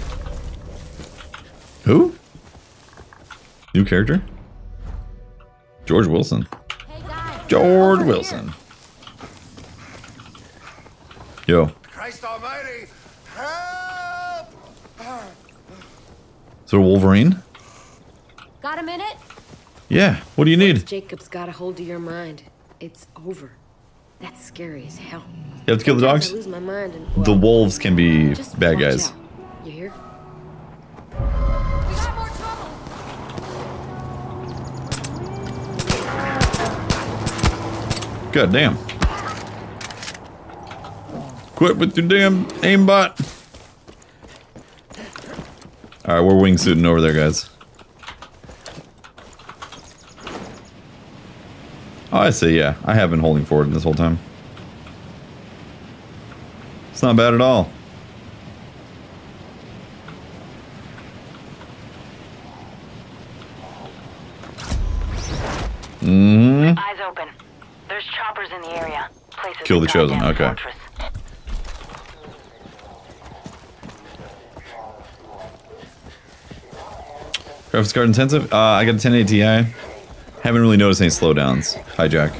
A: Who? New character? George Wilson.
L: Hey guys,
A: George Wilson. Yo.
K: Christ almighty, help!
A: Is there a Wolverine?
L: got a minute?
A: Yeah. What do you need?
M: Jacob's got a hold of your mind. It's over. That's scary as hell.
A: You have to kill the dogs?
M: I lose my mind and, well,
A: The wolves can be
M: just
A: bad
M: watch
A: guys.
M: out. You hear?
L: We got more trouble.
A: God damn. Quit with your damn aimbot. Alright, we're wingsuiting over there, guys. Oh, I see, yeah. I have been holding forward this whole time. It's not bad at all. Mm-hmm.
J: Eyes open. There's choppers in the area. Places
A: Kill the
J: a
A: Chosen,
J: goddamn
A: okay.
J: fortress.
A: Graphics card intensive? Uh, I got a ten eighty Ti. Haven't really noticed any slowdowns. Hijack.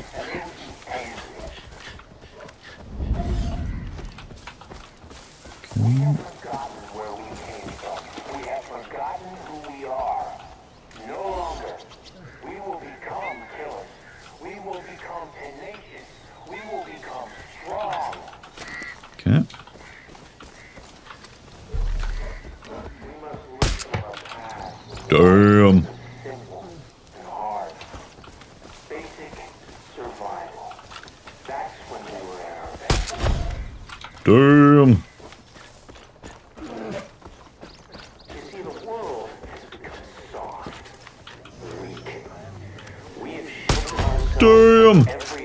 A: Okay. Damn. Damn. Damn.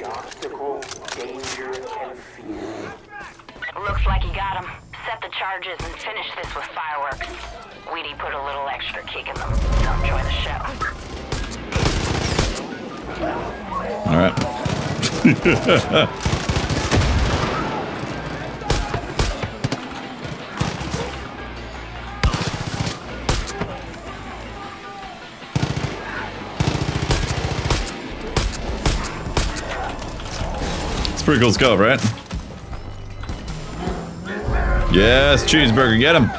J: Looks like you got him. Set the charges and finish this with fireworks. Weedy put a little extra kick in them, so enjoy the show.
A: All right. It's pretty cool scope, right? Yes, cheeseburger, get him.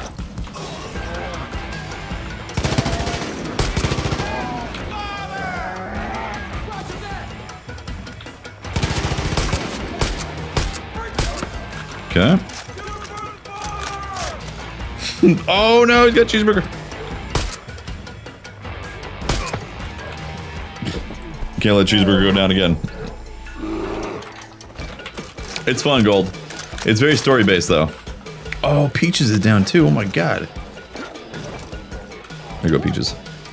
A: Okay. Oh no, he's got cheeseburger. Can't let cheeseburger go down again. It's fun, Gold. It's very story based though. Oh, Peaches is down too. Oh my god. Here you go, Peaches.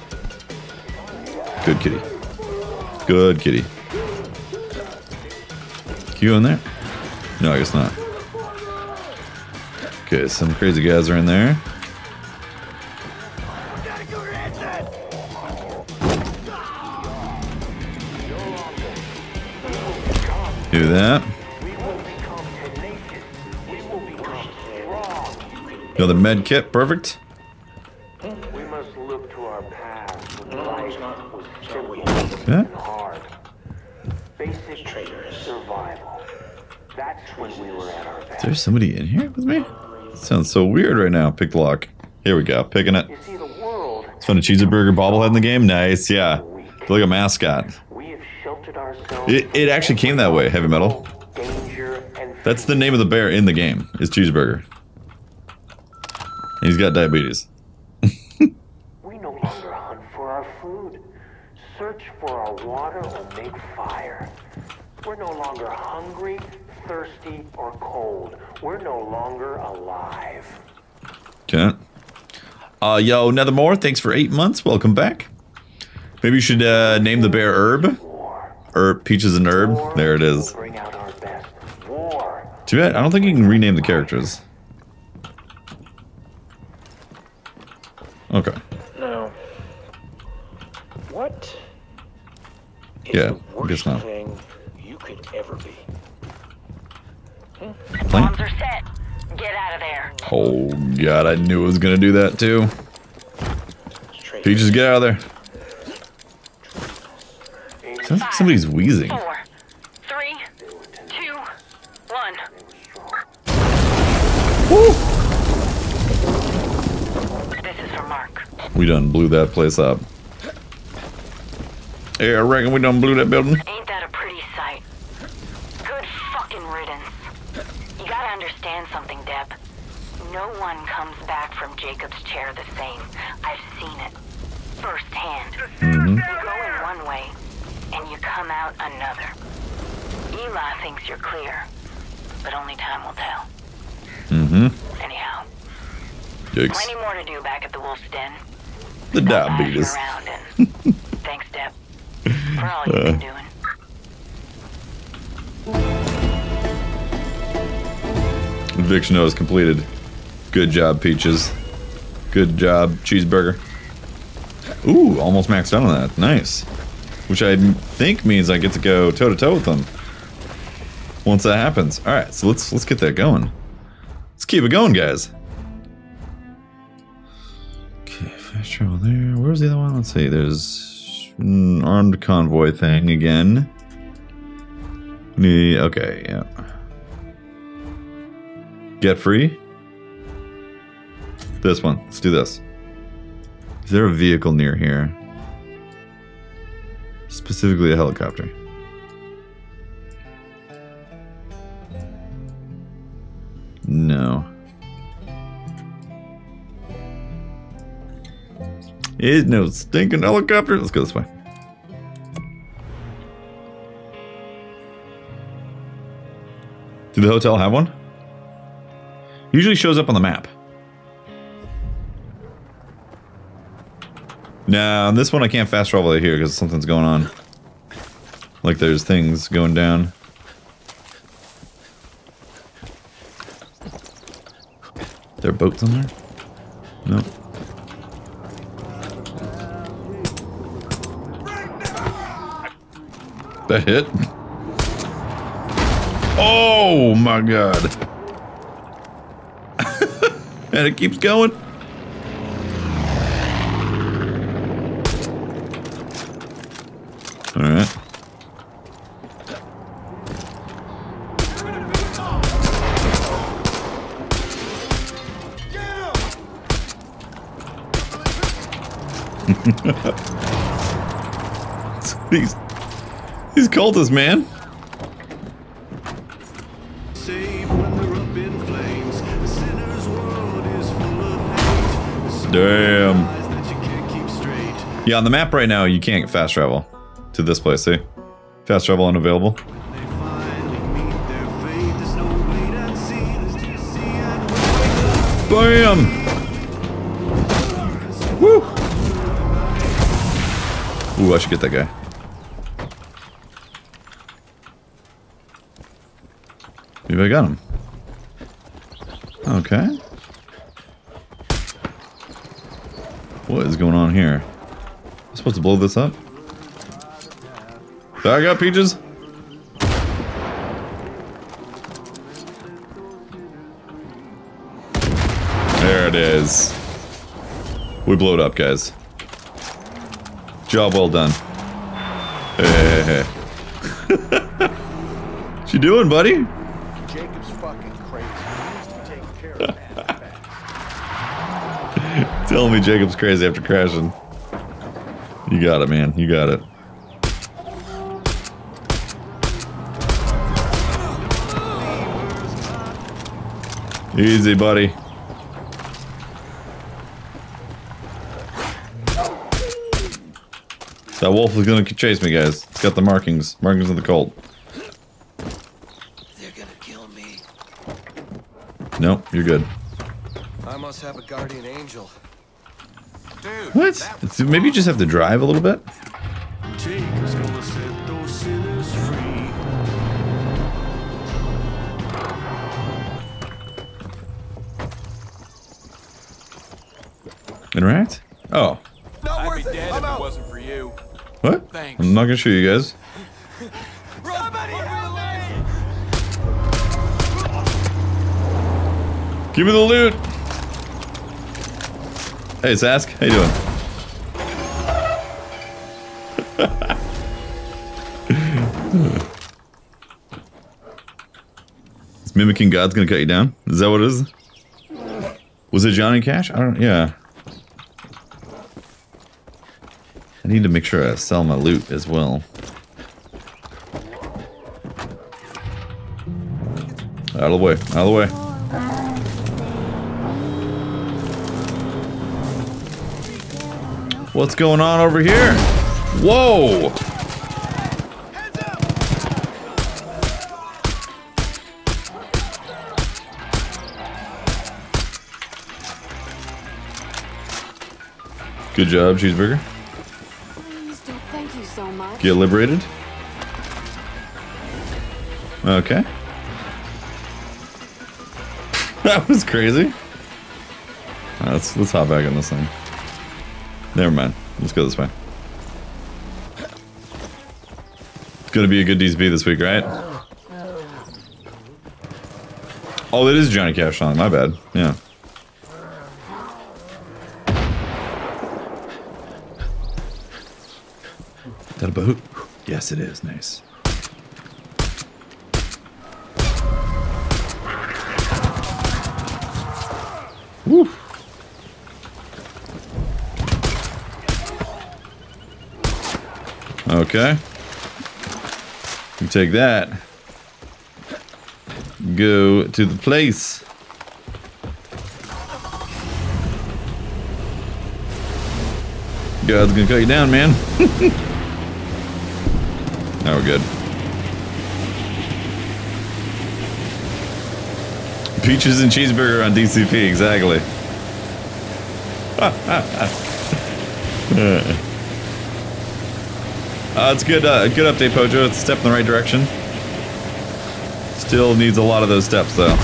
A: Good kitty. Good kitty. Q in there? No, I guess not. Okay, some crazy guys are in there. Do that. Got the med kit, perfect.
C: We must look to our past when life was simple
A: Yeah.
C: and hard. Basic survival. That's when we were at our best.
A: Is there somebody in here with me? Sounds so weird right now. Pick the lock. Here we go. Picking it. It's fun to cheeseburger bobblehead in the game. Nice, yeah. Feel like a mascot. It, it actually came that way, Heavy Metal. That's the name of the bear in the game, is Cheeseburger. And he's got diabetes.
C: We no longer hunt for our food, search for our water, or make fire. We're no longer hungry, thirsty, or cold. We're no longer alive.
A: Okay. Uh, yo, Nethermore, thanks for eight months. Welcome back. Maybe you should uh, name the bear Herb. Herb, Peaches and Herb. There it is. Too bad. I don't think you can rename the characters. Okay.
C: Now, what is
A: Yeah,
C: the
A: I
C: worst
A: guess not.
C: thing you could ever be?
J: Bombs are set. Get out of there.
A: Oh, God, I knew it was going to do that, too. Peaches, get out of there. Sounds like somebody's wheezing.
J: Four, three, two, one.
A: Woo!
J: This is for Mark.
A: We done blew that place up. Yeah, I reckon we done blew that building.
J: Ain't that a pretty sight? Good fucking riddance. You gotta understand something, Deb. No one comes back from Jacob's chair the same. I've seen it. Firsthand.
A: Mm-hmm.
J: You go in one way, and you come out another. Eli thinks you're clear, but only time will tell.
A: Mm-hmm.
J: Anyhow,
A: Yikes.
J: plenty more to do back at the Wolf's Den.
A: The diabetes.
J: Around and thanks, Deb, for all you've been doing.
A: Eviction notice completed. Good job, Peaches. Good job, Cheeseburger. Ooh, almost maxed out on that. Nice. Which I think means I get to go toe to toe with them once that happens. All right, so let's let's get that going. Let's keep it going, guys. Okay, fast travel there. Where's the other one? Let's see. There's an armed convoy thing again. Yeah, okay, yeah. Get free. This one. Let's do this. Is there a vehicle near here? Specifically a helicopter. No. Is no stinking helicopter. Let's go this way. Do the hotel have one? Usually shows up on the map. Nah, on this one I can't fast travel right here because something's going on. Like there's things going down. There are boats on there? No. That hit? Oh my god. And it keeps going. All right. these, these cultists, man. Damn. Yeah, on the map right now, you can't fast travel to this place, see? Fast travel unavailable. Bam! Woo! Ooh, I should get that guy. Maybe I got him. Okay. What is going on here? Am I supposed to blow this up? Back up, Peaches. There it is. We blew it up, guys. Job well done. Hey, hey, hey. What you doing, buddy?
K: Jacob's fucking crazy. He needs to be taken care of, man.
A: Telling me Jacob's crazy after crashing. You got it, man. You got it. Easy, buddy. That wolf is gonna chase me, guys. It's got the markings. Markings of the cult.
G: They're gonna kill me.
A: Nope, you're good.
G: I must have a guardian angel. Dude,
A: What? It's, maybe you just have to drive a little bit?
C: Jacob's gonna set those sinners free.
A: Interact? Oh.
N: I'd be dead if it wasn't for you.
A: What?
N: Thanks.
A: I'm not gonna shoot you guys. Give me the loot! Hey, Sask. How you doing? Is mimicking God's gonna cut you down? Is that what it is? Was it Johnny Cash? I don't. Yeah. I need to make sure I sell my loot as well. Out of the way. Out of the way. What's going on over here? Whoa! Good job, cheeseburger.
L: Please do. Thank you so much.
A: Get liberated. Okay. That was crazy. Right, let's let's hop back on this thing. Never mind. Let's go this way. It's gonna be a good D S B this week, right? Oh, it is Johnny Cash song. My bad. Yeah. Is that a boat? Yes, it is. Nice. Woo. Okay. You take that. Go to the place. God's gonna cut you down, man. Now we're good. Peaches and cheeseburger on D C P, exactly. Uh, it's good, uh, good update, Pojo. It's a step in the right direction. Still needs a lot of those steps, though.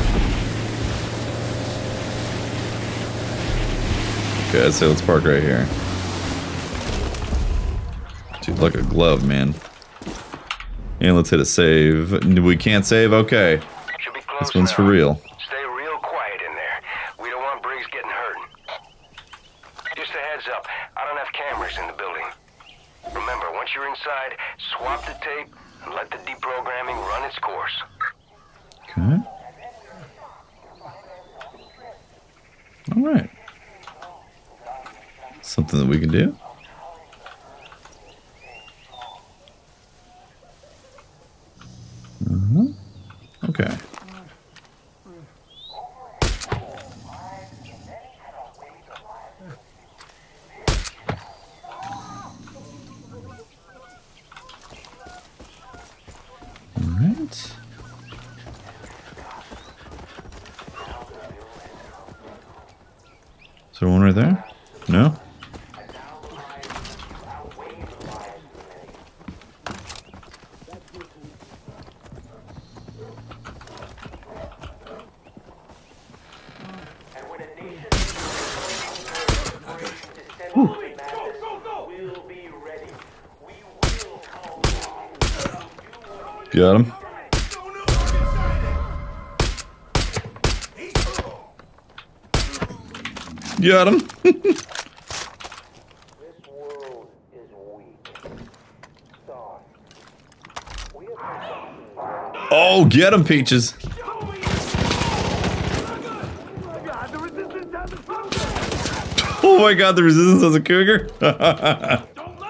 A: Okay, so let's park right here. Dude, like a glove, man. And let's hit a save. We can't save? Okay. This one's for real.
O: Stay real quiet in there. We don't want Briggs getting hurt. Just a heads up, I don't have cameras in the building. Remember, once you're inside, swap the tape and let the deprogramming run its course.
A: Okay. Alright. Something that we can do. Uh-huh. Okay. Alright. Is there one right there? No? Got him. Got him. Oh, get him, Peaches. Oh my god, the resistance has a cougar? uh,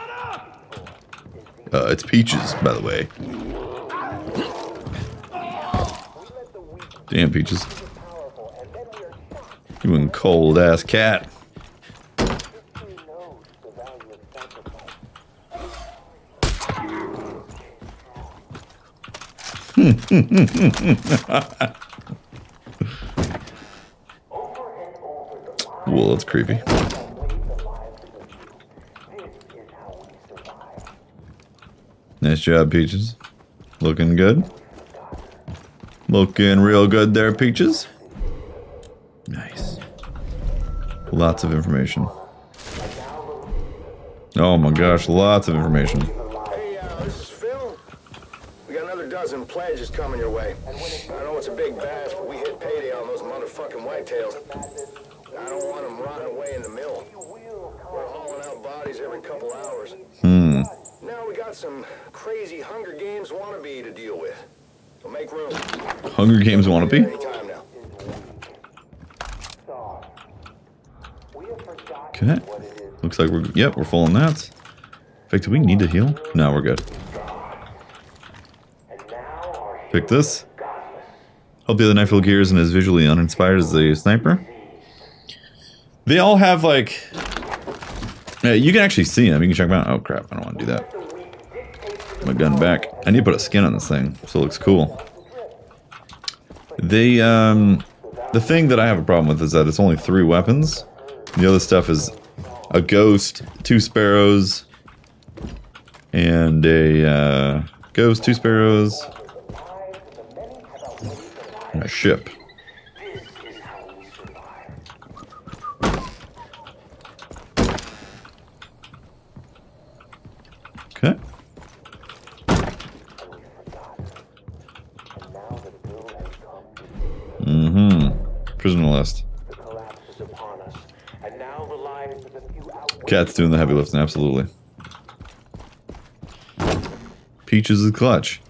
A: it's Peaches, by the way. Damn, Peaches. You one cold ass cat. Well, that's creepy. Nice job, Peaches. Looking good. Looking real good there, Peaches. Nice. Lots of information. Oh my gosh, lots of information.
P: Hey, uh, this is Phil. We got another dozen pledges coming your way. I know it's a big bash, but we hit payday on those motherfucking whitetails. I don't want them rotting away in the mill. We're hauling out bodies every couple hours.
A: Hmm.
P: Now we got some crazy Hunger Games wannabe to deal with. So make room.
A: Hunger Games wannabe?
P: Anytime now.
A: Okay. Looks like we're, yep, we're full on that. In fact, do we need to heal? No, we're good. Pick this. Hope the other knife will gears and is visually uninspired as the sniper. They all have like, yeah, you can actually see them. You can check them out. Oh crap, I don't want to do that. My gun back. I need to put a skin on this thing so it looks cool. They, um, the thing that I have a problem with is that it's only three weapons. The other stuff is a ghost, two sparrows, and a uh, ghost, two sparrows, and a ship. Okay. Mm-hmm. Prisoner list. Cat's doing the heavy lifting, absolutely. Peaches is clutch.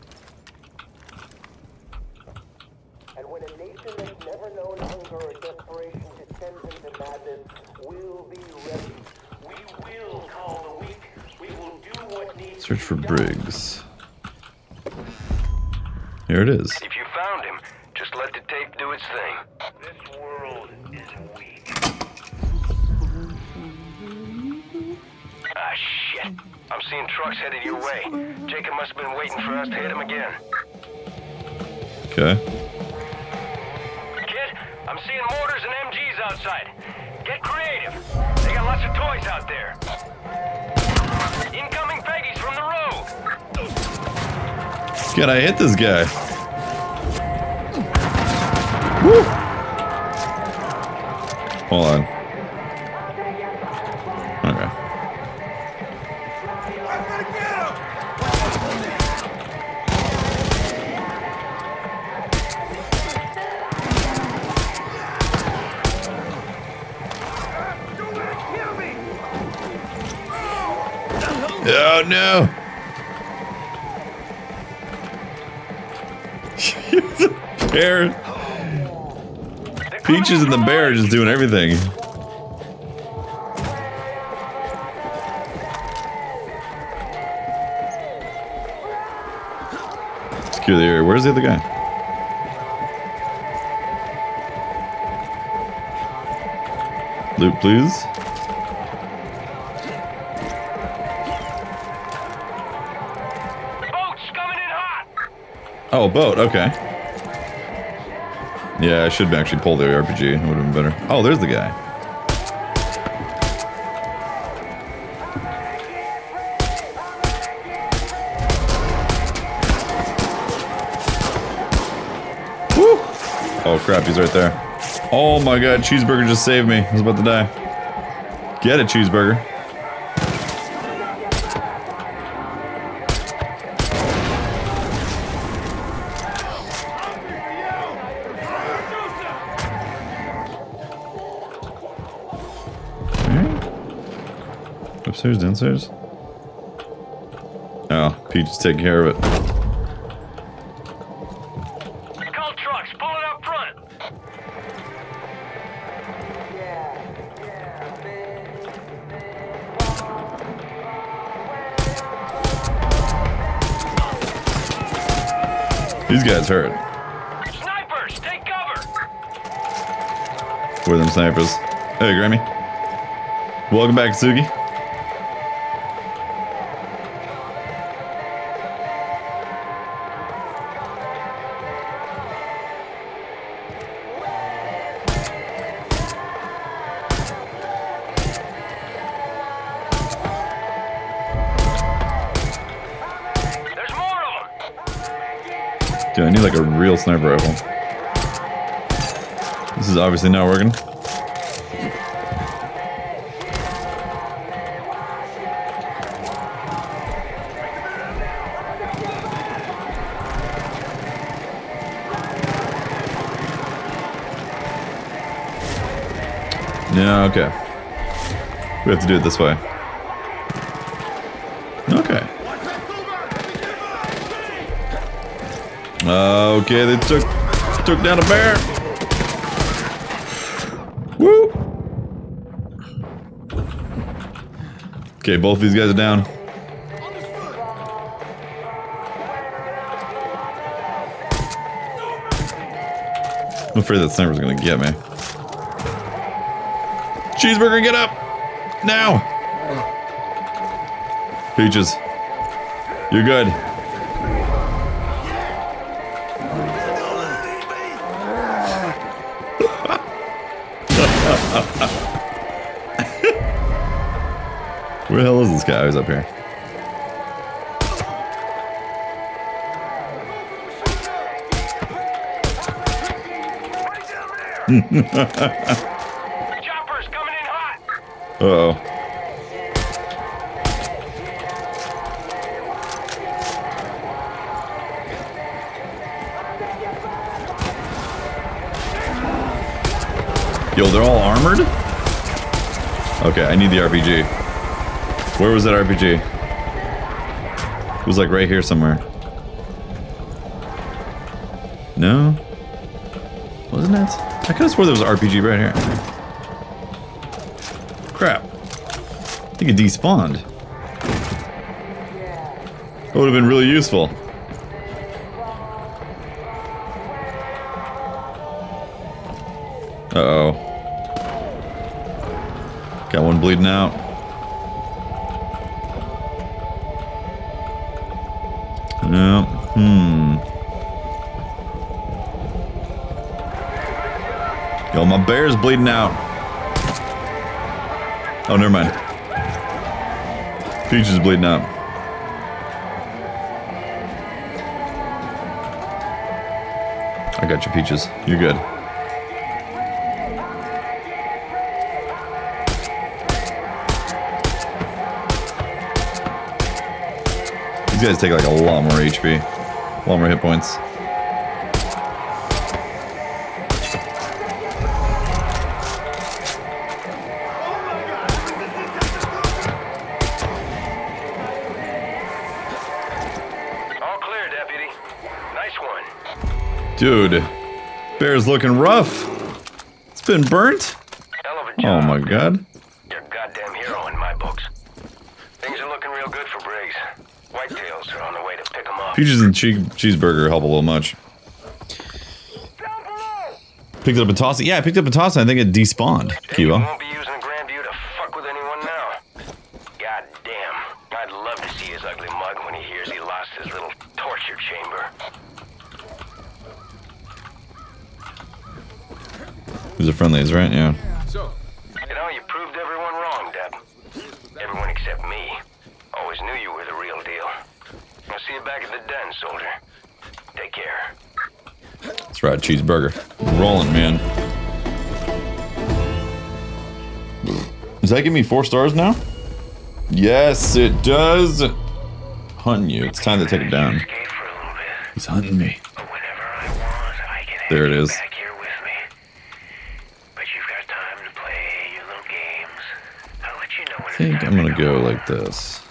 C: And when a nation that's never known hunger or desperation descends into madness, we'll be ready. We will call the weak. We will do what needs.
A: Search for Briggs. Here it is.
O: If you found him, just let the tape do its thing.
C: This world is weak.
O: Ah, shit. I'm seeing trucks headed your way. Jacob must have been waiting for us to hit him again.
A: Okay.
O: Kid, I'm seeing mortars and M Gs outside. Get creative. They got lots of toys out there. Incoming Peggies from the road.
A: God, I hit this guy. Woo! Hold on. Okay. Oh no! The bear. Peaches and the bear are just doing everything. Secure the area. Where's the other guy? Loot, please. Oh, a boat, okay. Yeah, I should actually pull the R P G. It would have been better. Oh, there's the guy. Woo! Oh crap, he's right there. Oh my god, Cheeseburger just saved me. I was about to die. Get it, Cheeseburger. Upstairs, downstairs? Oh, Peach is taking care of it.
C: Call trucks, pull it up front.
A: These guys hurt.
C: Snipers, take cover.
A: Where are them snipers? Hey, Grammy. Welcome back, Sugi. Dude, I need like a real sniper rifle. This is obviously not working. Yeah, okay. We have to do it this way. Okay. Uh, okay, they took took down a bear. Woo! Okay, both of these guys are down. I'm afraid that sniper's gonna get me. Cheeseburger, get up! Now! Peaches. You're good. Where the hell is this guy? Who's up here?
C: Choppers coming in hot.
A: Uh-oh. Yo, they're all armored? Okay, I need the R P G. Where was that R P G? It was like right here somewhere. No? Wasn't it? I could have swore there was an R P G right here. Crap. I think it despawned. That would have been really useful. Uh-oh. Got one bleeding out. No. Hmm. Yo, my bear's bleeding out. Oh, never mind. Peach is bleeding out. I got you, Peaches. You're good. These guys take like a lot more H P. A lot more hit points. Dude, bear's looking rough. It's been burnt. Oh my god.
O: You're a goddamn hero in my books. Things are looking real good for Briggs. Whitetails are on the way to pick them up.
A: Peaches and che cheeseburger help a little much. Picked up a toss. Yeah, I picked up a toss. I think it despawned. Kiva.
O: Won't be using Grandview to fuck with anyone now. God damn. I'd love to see his ugly mug when he hears he lost his little torture chamber.
A: These are friendlies, right? Yeah.
O: So, you know, you proved everyone wrong, Deb. Everyone except me. Always knew you were the real deal. I'll see you back at the den, soldier. Take care.
A: That's right, cheeseburger. Rolling, man. Does that give me four stars now? Yes, it does. Hunting you. It's time to take it down. He's hunting me. There it is. I think I'm gonna go like this.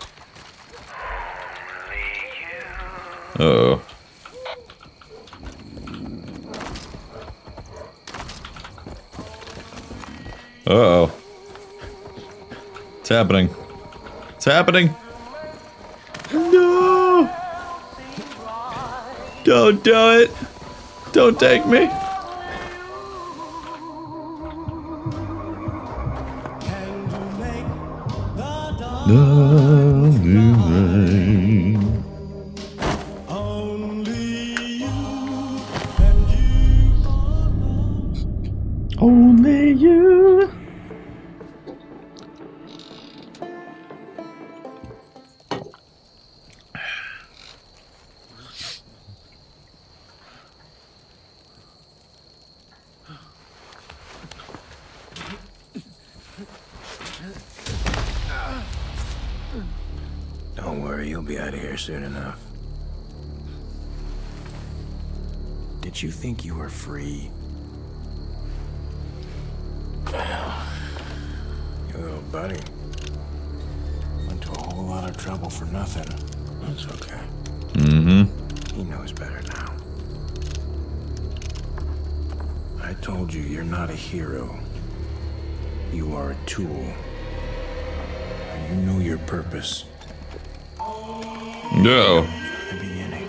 A: Uh-oh. Uh-oh. It's happening. It's happening. No! Don't do it. Don't take me. Lovely rain. Only you.
P: Don't worry, you'll be out of here soon enough. Did you think you were free? Your little buddy went to a whole lot of trouble for nothing. That's okay.
A: Mm-hmm.
P: He knows better now. I told you you're not a hero. You are a tool. You know your purpose.
A: No.
P: The beginning.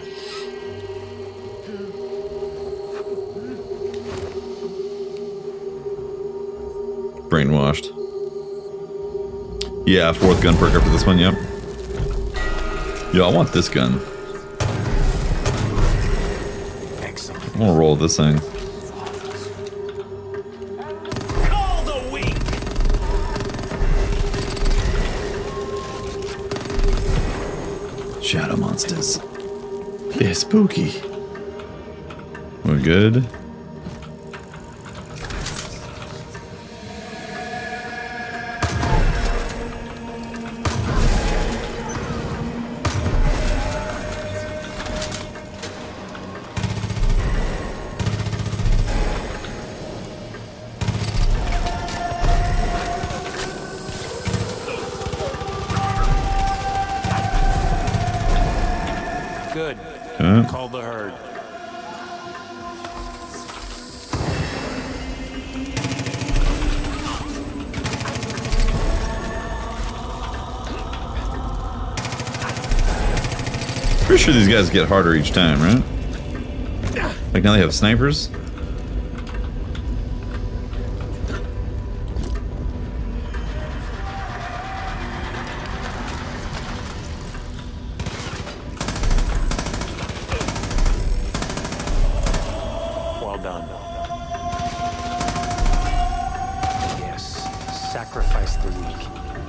A: Brainwashed. Yeah, fourth gun perk after this one, yep. Yo, I want this gun.
P: Excellent.
A: I'm gonna roll this thing.
C: Call the weak.
A: Shadow monsters. They're spooky. We're good.
I: Good.
A: Okay.
I: Call the herd.
A: Pretty sure these guys get harder each time, right? Like now they have snipers?
I: Well done. Yes. Sacrifice the weak.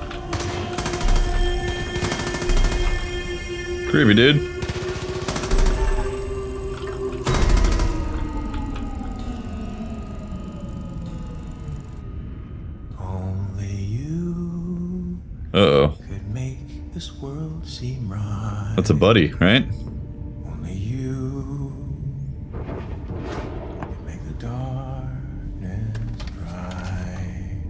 A: Creepy, dude. Uh-oh.
P: Could make this world seem right.
A: That's a buddy, right?
P: Only you can make the darkness bright.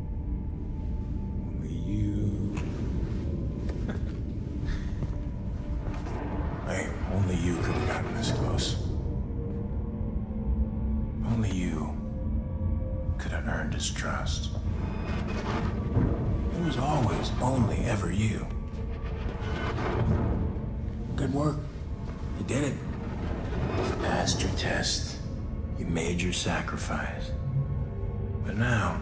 P: Only you. Hey, only you could have gotten this close. Only you could have earned his trust. It was always only ever you. Good work. You did it. You passed your test. You made your sacrifice. But now,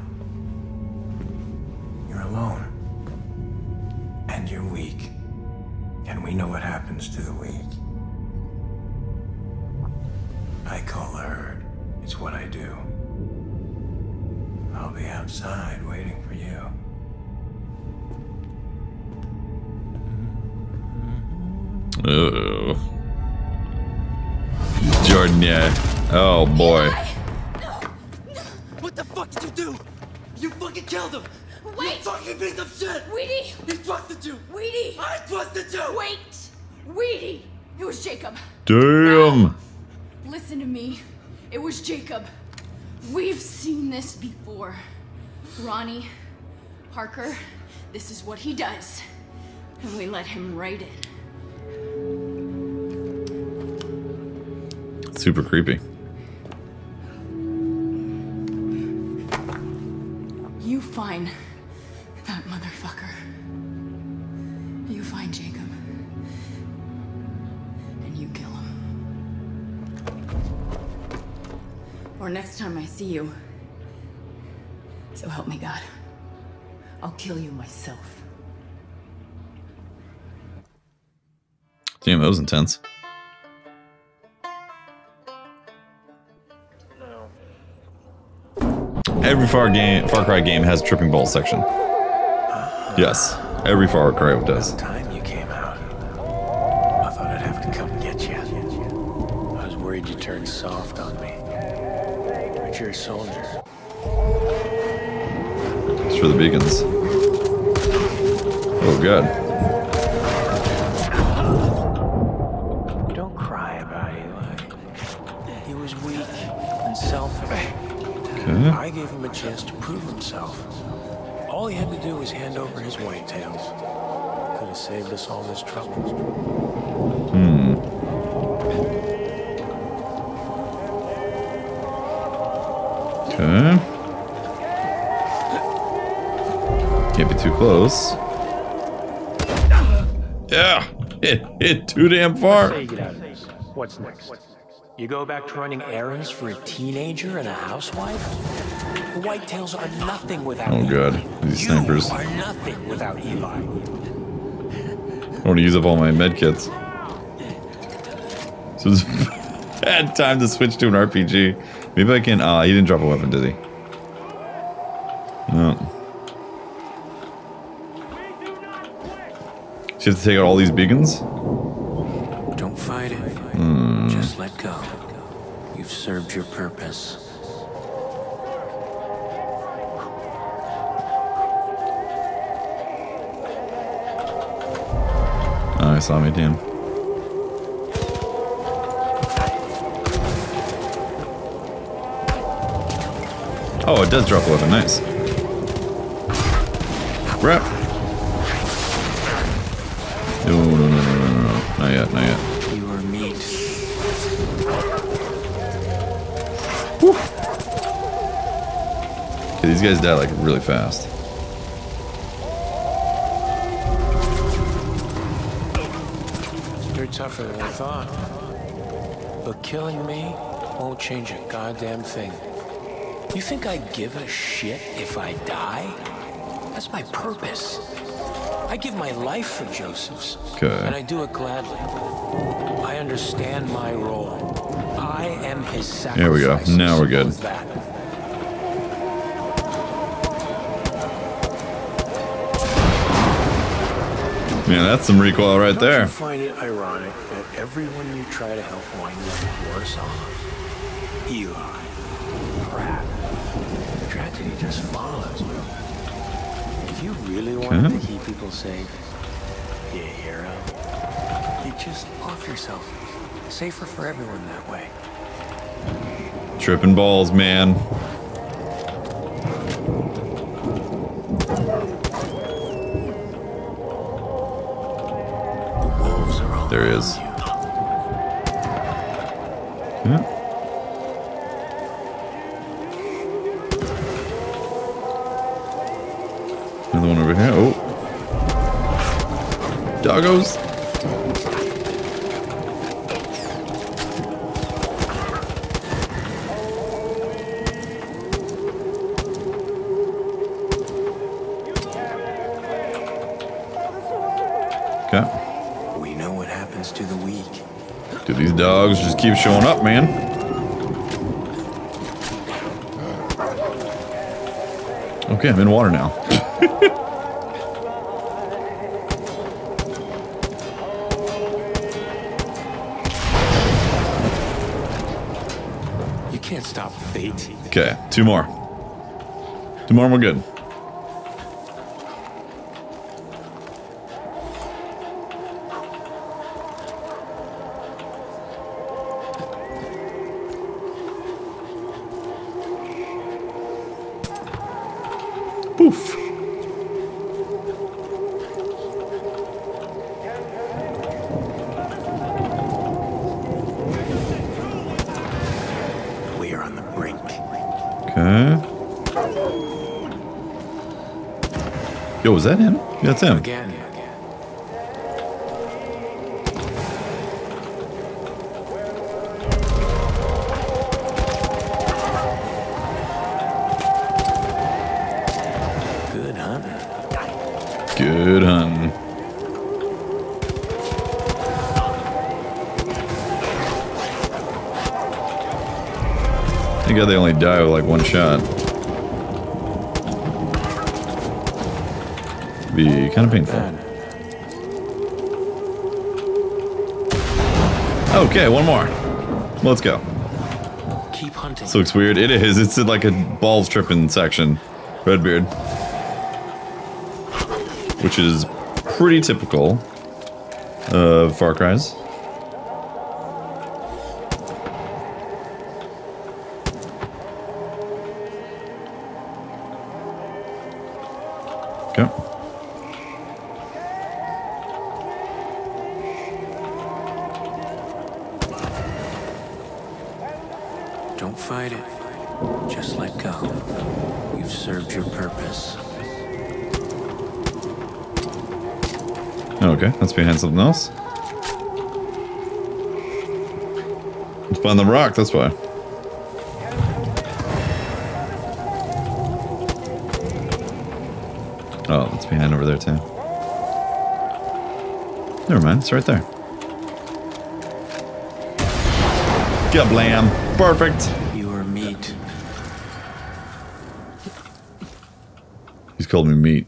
P: you're alone. And you're weak. And we know what happens to the weak. I call the herd. It's what I do. I'll be outside waiting for you.
A: Uh-oh. Jordan, yeah. Oh, boy.
D: What the fuck did you do? You fucking killed him!
E: Wait!
D: You fucking piece of shit!
E: Weedy!
D: He trusted you!
E: Weedy!
D: I trusted you!
E: Wait! Weedy! It was Jacob.
A: Damn!
E: Listen to me. It was Jacob. We've seen this before. Ronnie,
H: Parker, this is what he does. And we let him right in.
A: Super creepy.
H: You find that motherfucker. You find Jacob. And you kill him. Or next time I see you. So help me God. I'll kill you myself.
A: Damn, that was intense. Every Far game, Far Cry game has a tripping balls section. Yes, every Far Cry does.
O: Time you came out. I thought I'd have to come get you. I was worried you turned soft on me. But you're a soldier.
A: It's for the beacons. Oh god.
O: Don't cry about Eli. He was weak and selfish.
A: Okay.
O: I gave him a chance to prove himself. All he had to do was hand over his whitetails. Could have saved us all this trouble.
A: Hmm. Okay. Can't be too close. Yeah, it hit too damn far.
O: Say you get out of this. What's next? You go back to running errands for a teenager and a housewife? The whitetails are nothing without
A: Oh god, these snipers.
O: You are nothing without Eli.
A: I want to use up all my med kits. So it's bad time to switch to an R P G. Maybe I can. Ah, uh, he didn't drop a weapon, did he? No. So you have to take out all these beacons?
O: Don't fight it.
A: Hmm.
O: Just let go. You've served your purpose.
A: Oh, I saw me, damn. Oh, it does drop a weapon. Nice. Rep. No, no, no, no, no, no, no. Not yet, not yet.
O: You are meat.
A: Woo. Okay, these guys die like really fast.
O: You're tougher than I thought. But killing me won't change a goddamn thing. You think I give a shit if I die? That's my purpose. I give my life for Joseph's.
A: Okay.
O: And I do it gladly. I understand my role. I am his sacrifice.
A: There we go. Now we're good.
O: That.
A: Man, that's some recoil right there.
O: Don't you find it ironic that everyone you try to help winds up worse off? Eli, Pratt, tragedy just follows you. If you really wanted
A: Okay.
O: to keep people safe, be a hero, you just off yourself. Safer for everyone that way.
A: Tripping balls, man. There he is. Yeah. Another one over here. Oh. Doggos. Okay.
O: We know what happens to the weak.
A: Dude, these dogs just keep showing up, man. Okay, I'm in water now.
O: You can't stop fate.
A: Okay, two more. Two more and we're good. Poof. Okay. Yo, was that him? Yeah, that's him.
Q: Again. Good hunting.
A: Good hunting. Thank God they only die with like one shot. Be kind of painful. Okay, one more. Let's go.
Q: Keep hunting.
A: This looks weird. It is. It's like a balls tripping section. Redbeard. Which is pretty typical of Far Cry's. Okay.
Q: Don't fight it. Just let go. You've served your purpose.
A: Okay, that's behind something else. It's behind the rock, that's why. Oh, it's behind over there too. Never mind, it's right there. Gablam. Perfect.
Q: You are meat.
A: He's called me meat.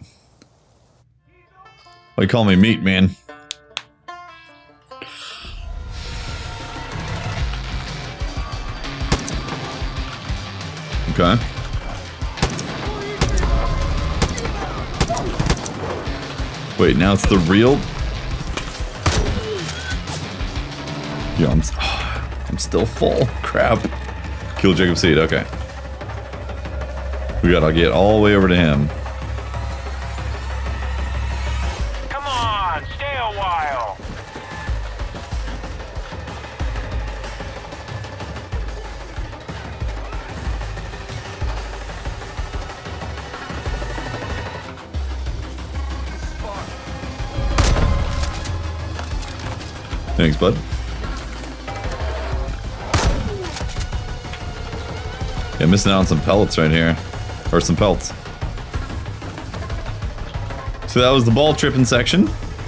A: Why you call me meat, man? Okay. Wait, now it's the real... Yo, I'm, oh, I'm still full. Crap. Kill Jacob Seed, okay. We gotta get all the way over to him.
C: Come on, stay a while.
A: Thanks, bud. Yeah, missing out on some pellets right here. Or some pelts. So that was the ball tripping section.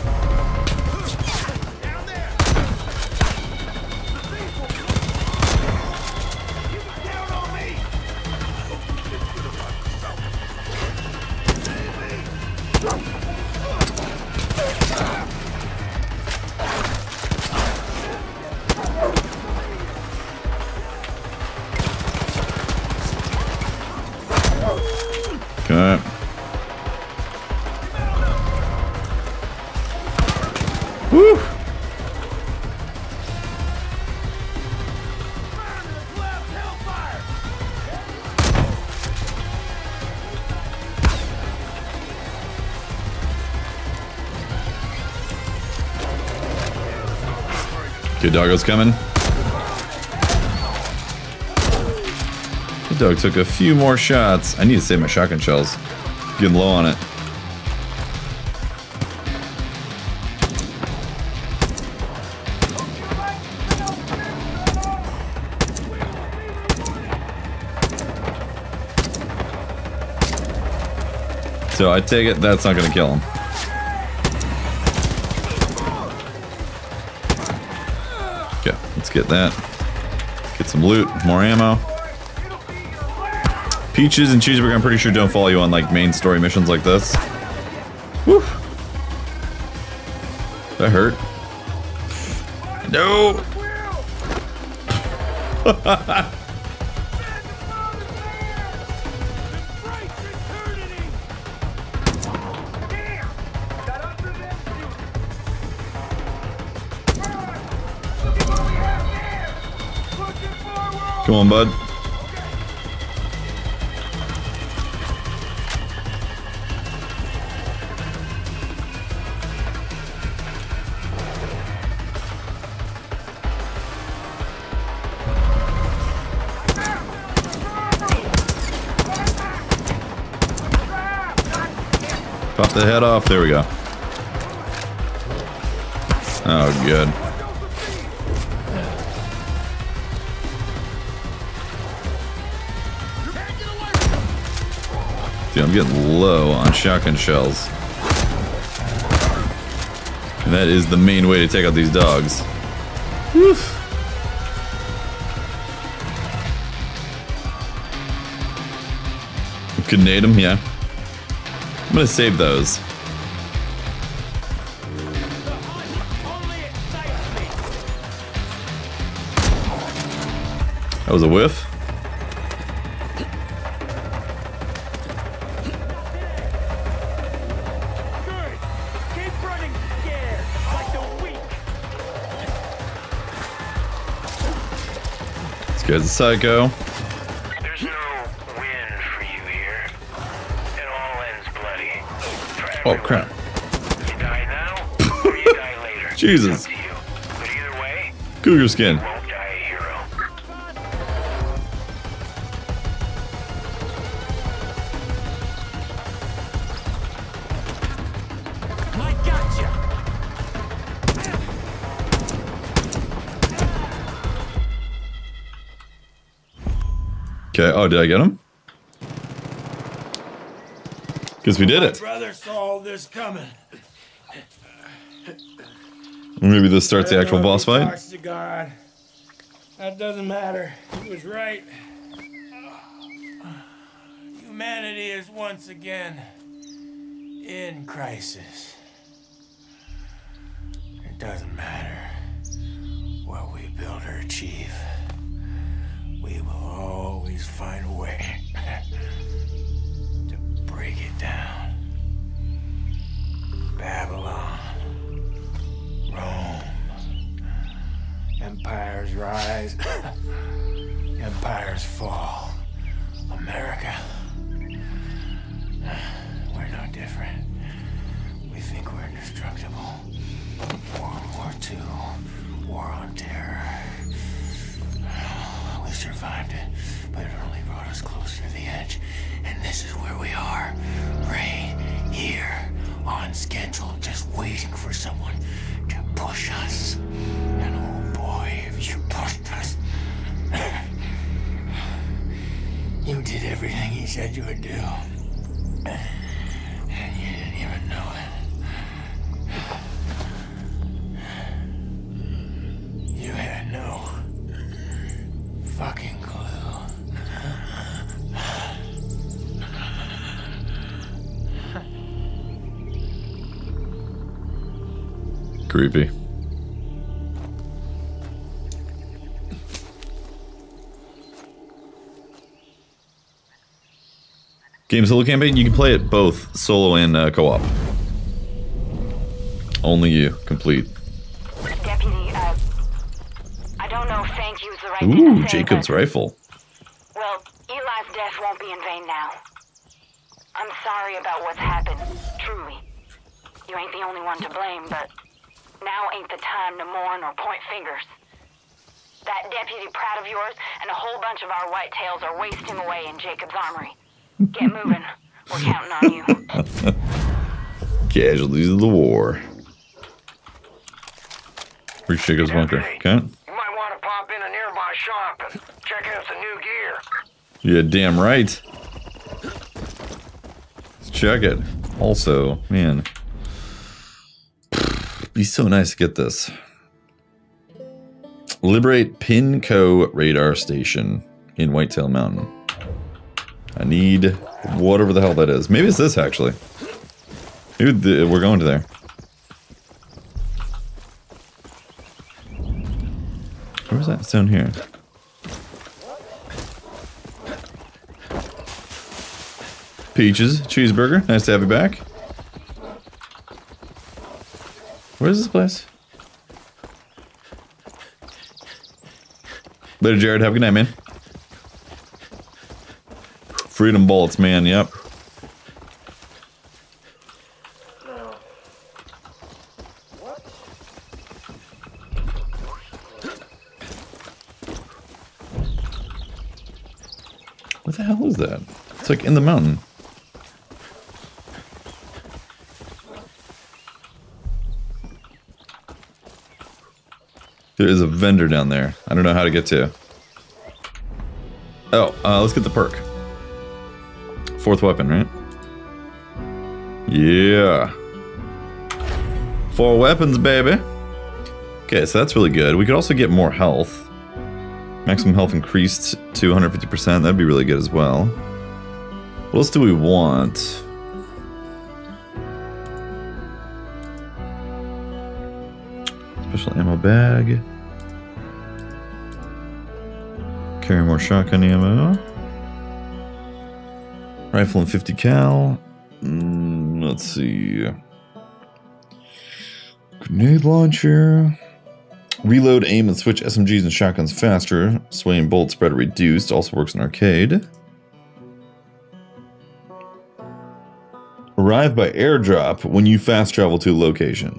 A: Okay. Woo! Okay, doggo's coming. The dog took a few more shots. I need to save my shotgun shells. Getting low on it. So I take it that's not gonna kill him. Okay, let's get that. Get some loot, more ammo. Peaches and Cheeseburger, I'm pretty sure don't follow you on like main story missions like this. Woo! That hurt. No! Come on, bud. Pop the head off. There we go. Oh, good. Dude, I'm getting low on shotgun shells. And that is the main way to take out these dogs. Woof. Could nade them, yeah. I'm gonna save those. That was a whiff. This guy's a psycho.
C: There's no win for you here. It all ends bloody. For
A: Oh crap.
C: You die now, or you die later.
A: Jesus.
C: It's up to you. But either way,
A: Cougar skin.
C: you won't die a hero.
I: I gotcha.
A: Okay, oh, did I get him? Guess we did it.
R: Brother saw all this coming.
A: Maybe this starts the actual boss fight.
R: Talks to God. That doesn't matter. He was right. Humanity is once again in crisis. It doesn't matter what we build or achieve. We will always find a way to break it down. Babylon, Rome, empires rise, empires fall. America, we're no different. We think we're indestructible. World War Two, War on Terror. We survived it, but it only brought us closer to the edge. And this is where we are, right here, on schedule, just waiting for someone to push us. And oh boy, if you pushed us. You did everything he said you would do. And you didn't even know it. You had no fucking clue.
A: Creepy. Game solo campaign, you can play it both solo and uh, co-op. Only you complete.
J: Deputy, uh, I don't know if thank you is the right
A: Ooh,
J: thing to say,
A: Jacob's
J: but,
A: rifle.
J: well, Eli's death won't be in vain now. I'm sorry about what's happened, truly. You ain't the only one to blame, but now ain't the time to mourn or point fingers. That Deputy Pratt of yours and a whole bunch of our whitetails are wasting away in Jacob's armory. Get moving. We're counting on you.
A: Casualties of the war. Reach Jacob's bunker. Okay.
C: You might want to pop in a nearby shop and check out some new gear.
A: Yeah, damn right. Let's check it. Also, man. Be so nice to get this. Liberate Pinco radar station in Whitetail Mountain. I need whatever the hell that is. Maybe it's this, actually. Maybe the, we're going to there. Where's that? It's down here. Peaches, cheeseburger. Nice to have you back. Where's this place? Later, Jared. Have a good night, man. Freedom bullets, man. Yep. What the hell is that? It's like in the mountain. There is a vendor down there. I don't know how to get to. Oh, uh, let's get the perk. Fourth weapon, right? Yeah. Four weapons, baby. Okay, so that's really good. We could also get more health. Maximum health increased to one hundred fifty percent. That'd be really good as well. What else do we want? Special ammo bag. Carry more shotgun ammo. Rifle and fifty cal. Mm, let's see. Grenade launcher. Reload, aim, and switch S M Gs and shotguns faster. Sway and bolt spread reduced. Also works in arcade. Arrive by airdrop when you fast travel to a location.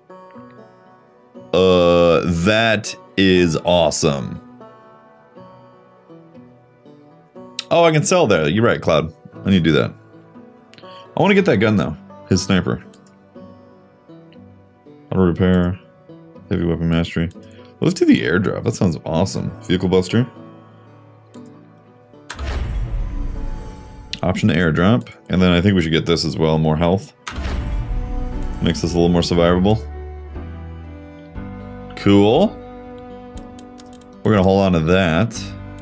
A: Uh, that is awesome. Oh, I can sell there. You're right, Cloud. I need to do that. I want to get that gun, though. His sniper. Auto repair. Heavy weapon mastery. Let's do the airdrop. That sounds awesome. Vehicle buster. Option to airdrop. And then I think we should get this as well. More health. Makes this a little more survivable. Cool. We're going to hold on to that.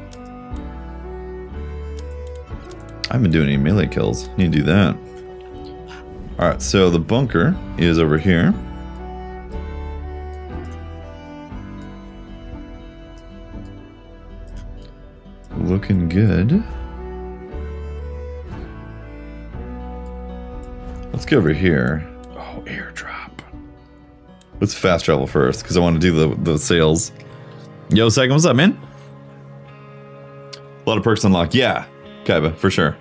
A: I haven't been doing any melee kills. Need to do that. Alright, so the bunker is over here. Looking good. Let's go over here. Oh, airdrop. Let's fast travel first, because I want to do the, the sales. Yo, second, what's up, man? A lot of perks unlocked. Yeah, Kaiba, for sure.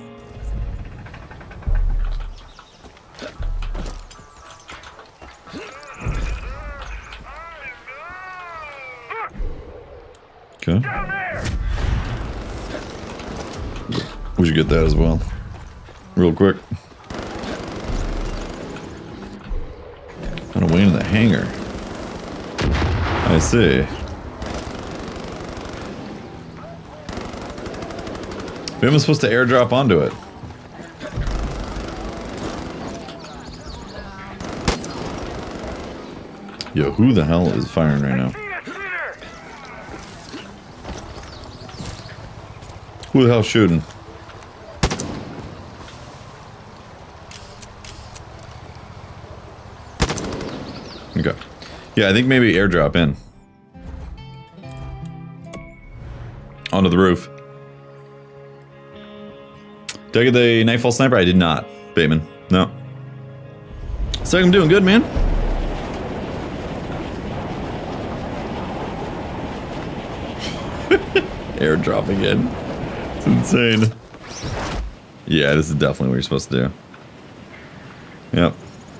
A: Okay. We should get that as well. Real quick. On the way into the hangar. I see. Maybe I'm supposed to airdrop onto it. Yo, who the hell is firing right now? Who the hell's shooting? Okay. Yeah, I think maybe airdrop in. Onto the roof. Did I get the Nightfall Sniper? I did not, Bateman. No. So I'm doing good, man. Airdrop again. It's insane. Yeah, this is definitely what you're supposed to do. Yep.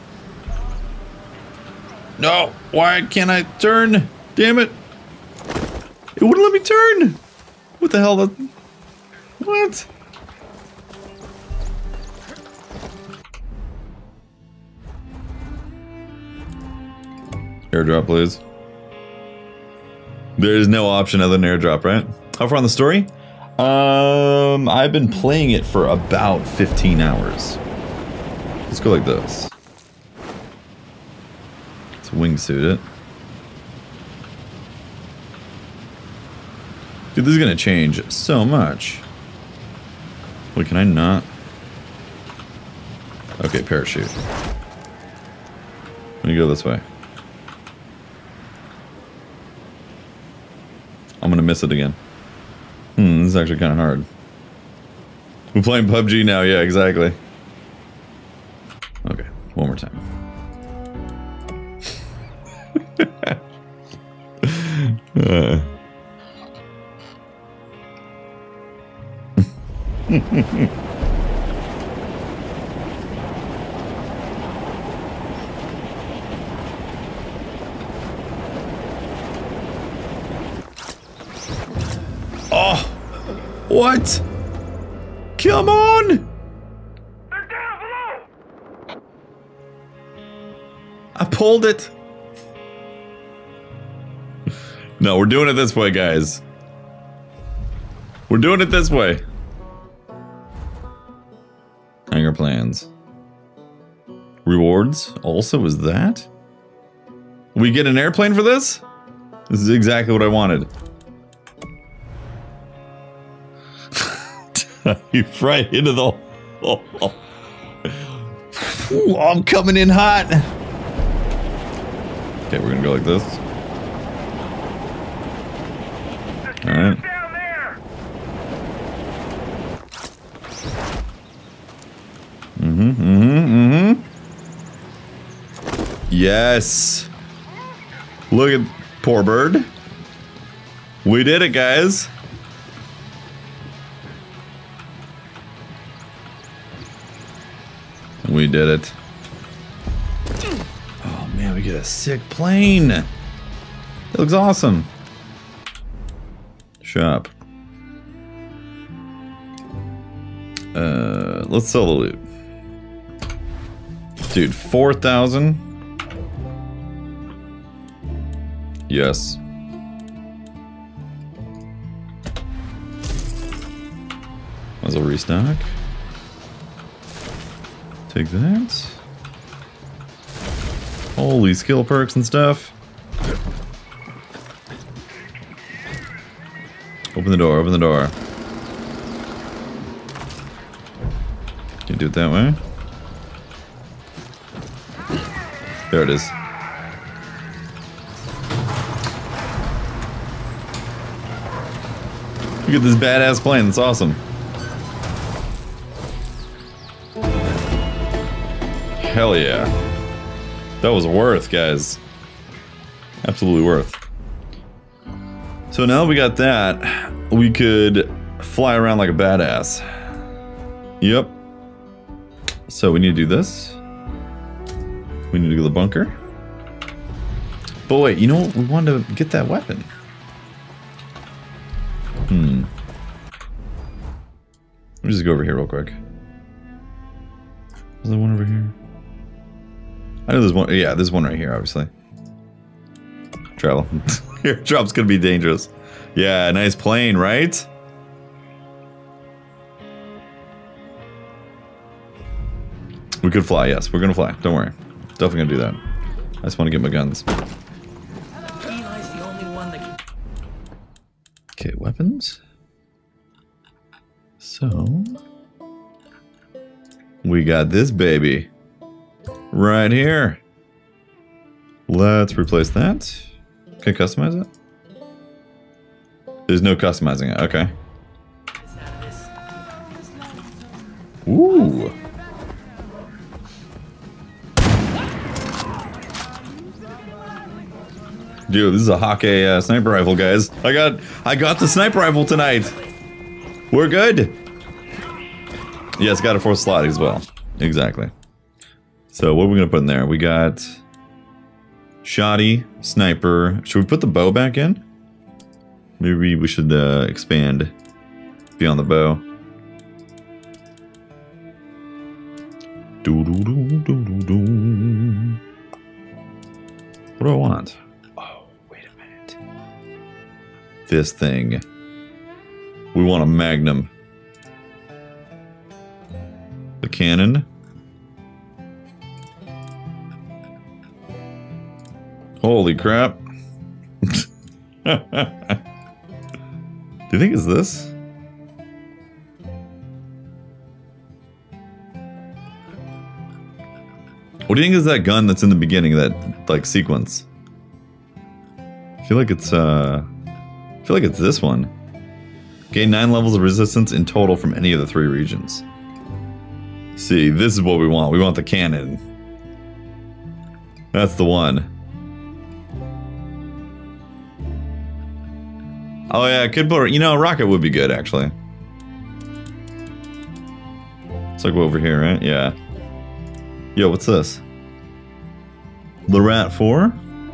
A: No! Why can't I turn? Damn it! It wouldn't let me turn! What the hell? What? Airdrop, please. There is no option other than airdrop, right? How far on the story? Um, I've been playing it for about fifteen hours. Let's go like this. Let's wingsuit it. Dude, this is gonna change so much. Wait, can I not? Okay, parachute. Let me go this way. I'm gonna miss it again. Hmm, this is actually kind of hard. We're playing P U B G now, yeah, exactly. Okay, one more time. uh. Oh, what? Come on! They're down below. I pulled it. No, we're doing it this way, guys. We're doing it this way. Hangar plans. Rewards also is that? We get an airplane for this? This is exactly what I wanted. You right into the hole. Ooh, I'm coming in hot. Okay, we're gonna go like this. All right. Mm-hmm, mm-hmm, mm-hmm. Yes. Look at poor bird. We did it, guys. We did it. Oh man, we get a sick plane. That looks awesome. Shop. Uh, let's sell the loot. Dude, four thousand. Yes. Might as well restock. Take that. Holy skill perks and stuff. Open the door, open the door. Can you do it that way? There it is. Look at this badass plane, that's awesome. Hell yeah. That was worth, guys. Absolutely worth. So now we got that, we could fly around like a badass. Yep. So we need to do this. We need to go to the bunker. But wait, you know what? We wanted to get that weapon. Hmm. Let me just go over here real quick. Is there one over here? I know there's one. Yeah, there's one right here, obviously. Travel. Airdrop's gonna be dangerous. Yeah, nice plane, right? We could fly, yes. We're gonna fly. Don't worry. Definitely gonna do that. I just want to get my guns.
D: Eli's the only one that can...
A: Okay, weapons. So... we got this baby. Right here. Let's replace that. Can I customize it? There's no customizing it. Okay. Ooh. Dude, this is a Hawkeye uh, sniper rifle, guys. I got, I got the sniper rifle tonight. We're good. Yeah, it's got a fourth slot as well. Exactly. So what are we gonna put in there? We got shoddy, sniper. Should we put the bow back in? Maybe we should uh, expand beyond the bow. Do do do do do do. What do I want? Oh, wait a minute. This thing. We want a Magnum. The cannon. Holy crap. Do you think it's this? What do you think is that gun that's in the beginning, that like sequence? I feel like it's uh I feel like it's this one. Gain nine levels of resistance in total from any of the three regions. See, this is what we want. We want the cannon. That's the one. Oh yeah, could put, you know, a rocket would be good actually. It's like over here, right? Yeah. Yo, what's this? The Rat four?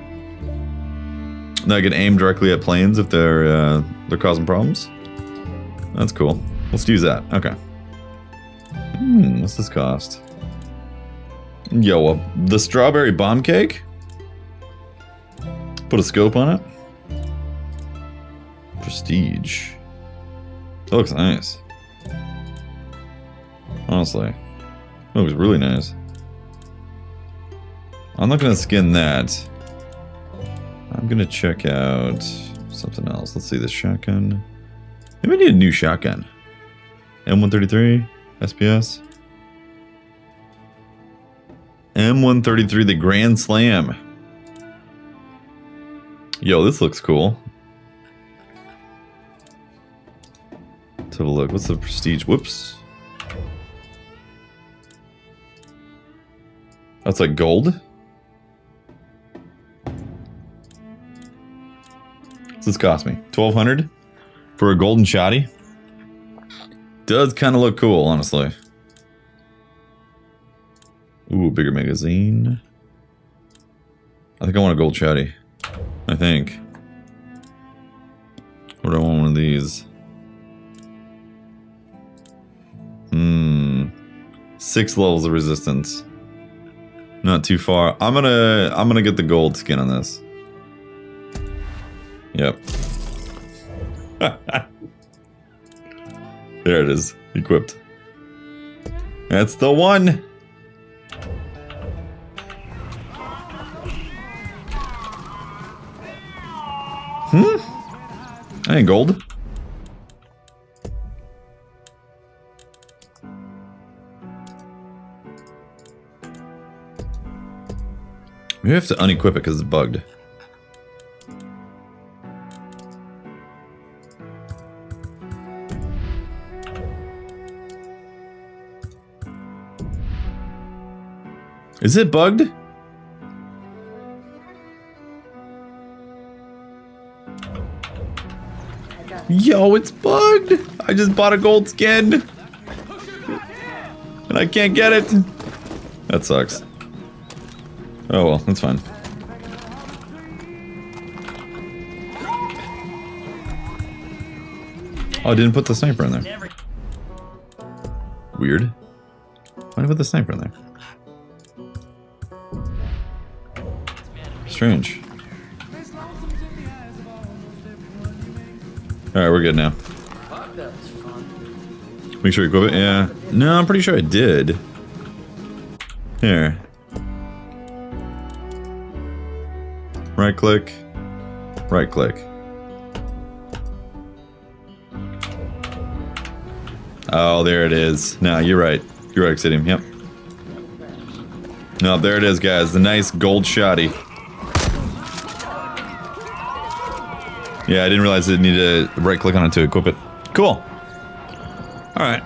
A: Now I can aim directly at planes if they're uh, they're causing problems. That's cool. Let's use that. Okay. Hmm, what's this cost? Yo, uh, the strawberry bomb cake? Put a scope on it. Prestige. It looks nice. Honestly. It looks really nice. I'm not gonna skin that. I'm gonna check out something else. Let's see, this shotgun. Maybe I need a new shotgun. M one thirty-three, S P S. M one thirty-three, the Grand Slam. Yo, this looks cool. Let's have a look. What's the Prestige? Whoops. That's like gold? What's this cost me? twelve hundred for a golden shotty? Does kind of look cool, honestly. Ooh, bigger magazine. I think I want a gold shotty. I think. Or do I want one of these? Hmm. Six levels of resistance. Not too far. I'm gonna I'm gonna get the gold skin on this. Yep. There it is. Equipped. That's the one. Hmm? That ain't gold. Maybe I have to unequip it because it's bugged. Is it bugged? Yo, it's bugged! I just bought a gold skin! And I can't get it! That sucks. Oh well, that's fine. Oh, I didn't put the sniper in there. Weird. Why did I put the sniper in there? Strange. Alright, we're good now. Make sure you equip it. Yeah. No, I'm pretty sure I did. Here. Right click. Right click. Oh, there it is. No, you're right. You're right, Exidium. Yep. No, there it is, guys. The nice gold shotty. Yeah, I didn't realize I needed to right click on it to equip it. Cool. Alright.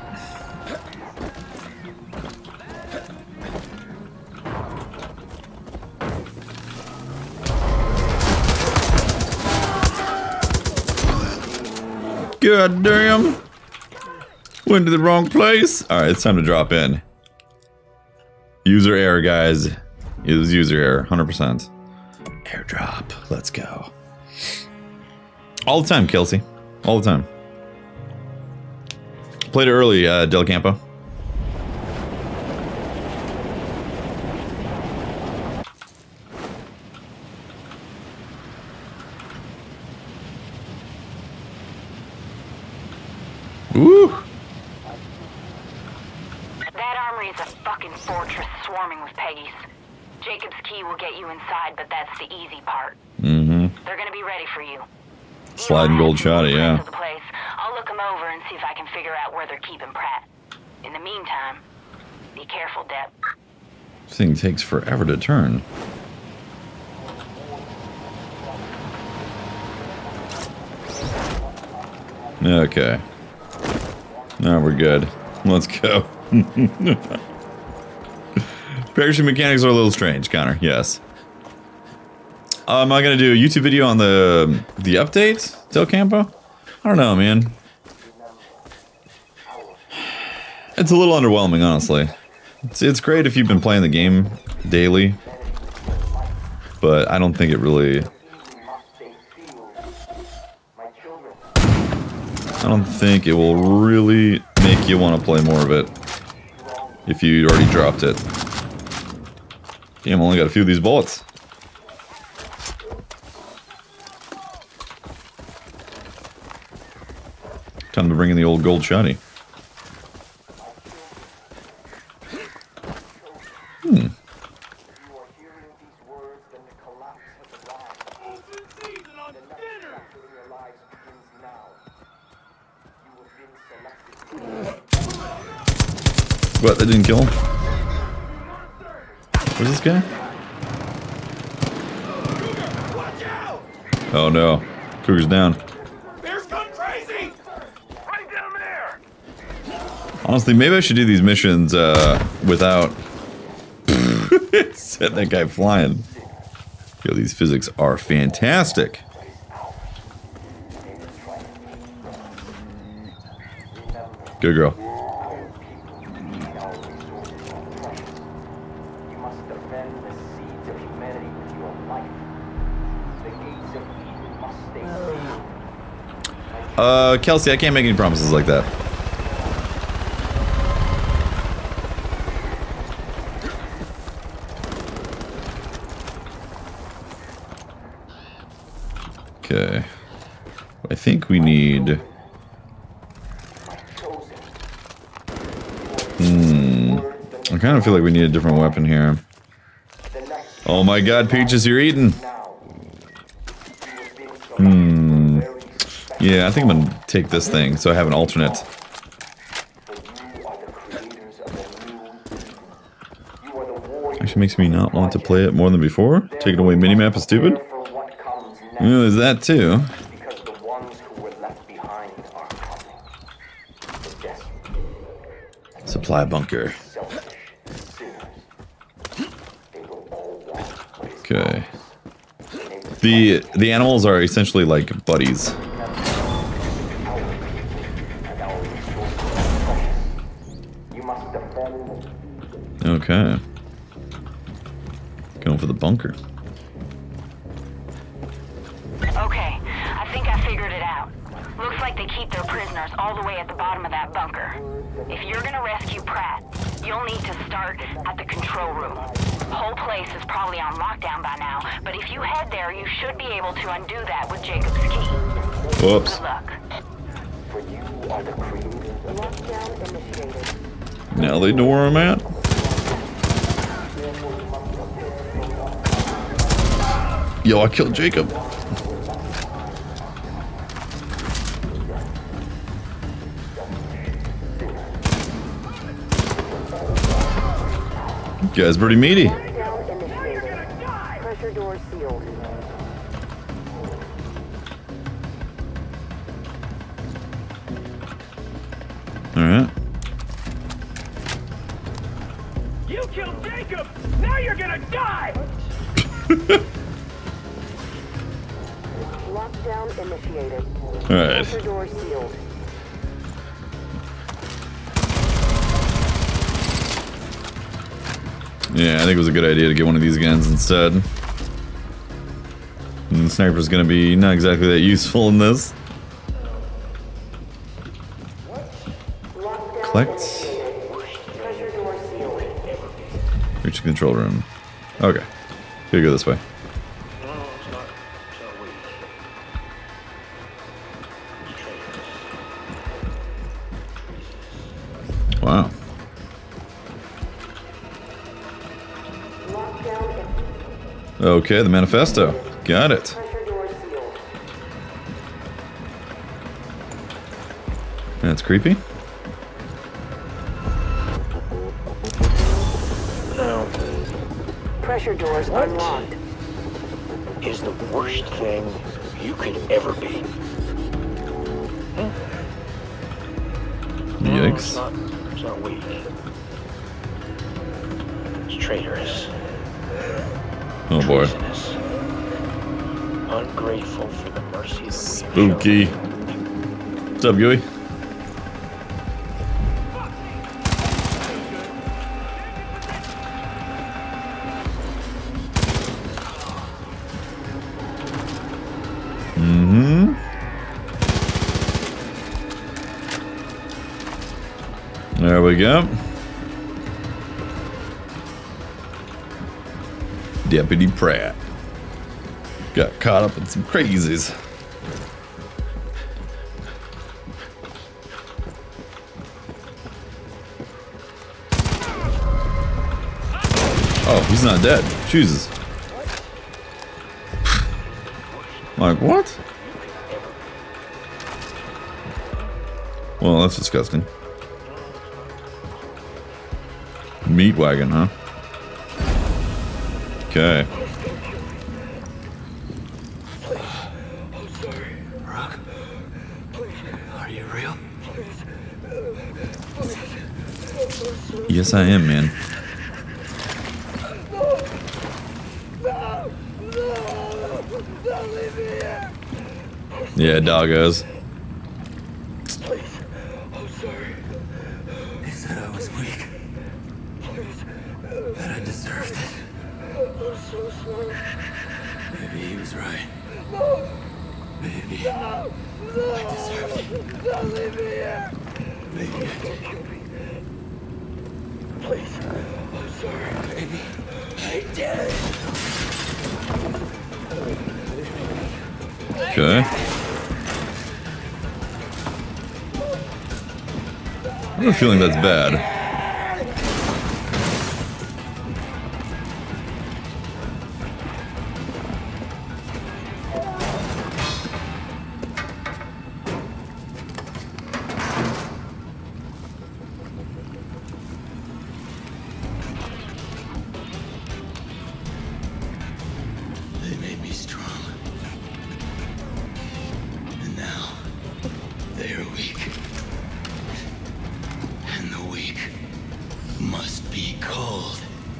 A: God damn. Went to the wrong place. Alright, it's time to drop in. User error, guys. It was user error, one hundred percent. Airdrop. Let's go. All the time, Kelsey. All the time. Played it early, uh, Del Campo. Woo!
J: That armory is a fucking fortress swarming with Peggies. Jacob's key will get you inside, but that's the easy part.
A: Mm-hmm.
J: They're gonna be ready for you.
A: Sliding gold shotty, yeah.
J: The place. I'll look them over and see if I can figure out where they're keeping Pratt. In the meantime, be careful, Depp.
A: This thing takes forever to turn. Okay. Now we're good. Let's go. Parachute mechanics are a little strange, Connor. Yes. Uh, am I gonna do a YouTube video on the the update, Del Campo? I don't know, man. It's a little underwhelming, honestly. It's it's great if you've been playing the game daily, but I don't think it really. I don't think it will really make you want to play more of it if you already dropped it. Damn, I only got a few of these bullets. Time to bring in the old gold shotty. Hmm. What, that didn't kill him? Where's this guy? Oh no. Cougar's down.
C: Bear's gone crazy! Right down there!
A: Honestly, maybe I should do these missions uh, without set that guy flying. Yo, these physics are fantastic. Good girl. Uh, Kelsey, I can't make any promises like that. Okay. I think we need... Hmm. I kind of feel like we need a different weapon here. Oh my god, Peaches, you're eating! Hmm. Yeah, I think I'm gonna take this thing so I have an alternate. Actually makes me not want to play it more than before. Taking away minimap is stupid. Yeah, there's that too. Supply bunker. Okay. The the animals are essentially like buddies. Okay. Going for the bunker.
J: Okay, I think I figured it out. Looks like they keep their prisoners all the way at the bottom of that bunker. If you're gonna rescue Pratt, you'll need to start at the control room. The whole place is probably on lockdown by now, but if you head there, you should be able to undo that with Jacob's key.
A: Whoops.
J: Good luck.
A: Now they know where I'm at. Yo, I killed Jacob. You guys pretty meaty.
J: Pressure doors sealed.
A: Alright.
C: You killed Jacob! Now you're gonna die!
J: Lockdown initiated.
A: Alright.
J: Pressure doors sealed.
A: Yeah, I think it was a good idea to get one of these guns instead. And the sniper's gonna be not exactly that useful in this. Collect. Reach the control room. Okay. Gotta go this way. Wow. Okay, the manifesto. Got it. That's creepy.
R: No.
J: Pressure doors unlocked.
R: Is the worst thing you could ever be. Hmm? No, it's
A: Yikes.
R: not, it's not weak. It's traitorous.
A: Oh boy.
R: Treasonous. Ungrateful for the mercy that we have
A: Spooky. What's up, Gooey? Mm-hmm. There we go. Deputy Pratt got caught up in some crazies. Oh, he's not dead. Jesus. Like, what? Well, that's disgusting. Meat wagon, huh? Okay.
R: I'm sorry. Rock, are you real?
A: Yes, I am, man. Yeah, doggos.
R: Please, I'm sorry. They said I was weak. Please, that I deserved it. I'm so sorry. Maybe he was right. No. Maybe no. No. I deserved it. Don't leave me here. Maybe I did. Please, I'm sorry. Maybe I did it.
A: Okay. I have a feeling that's bad.
R: They made me strong. And now, they are weak. And the weak must be cold.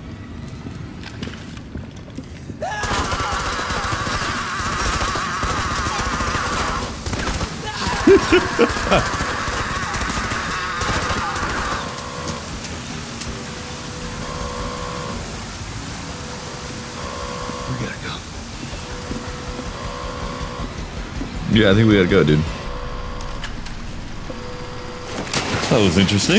R: We gotta go.
A: Yeah, I think we gotta go, dude. That was interesting.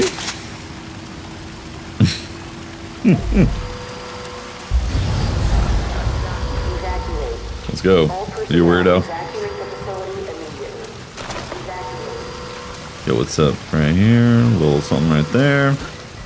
A: Let's go. You weirdo. Yo, what's up? Right here. A little something right there.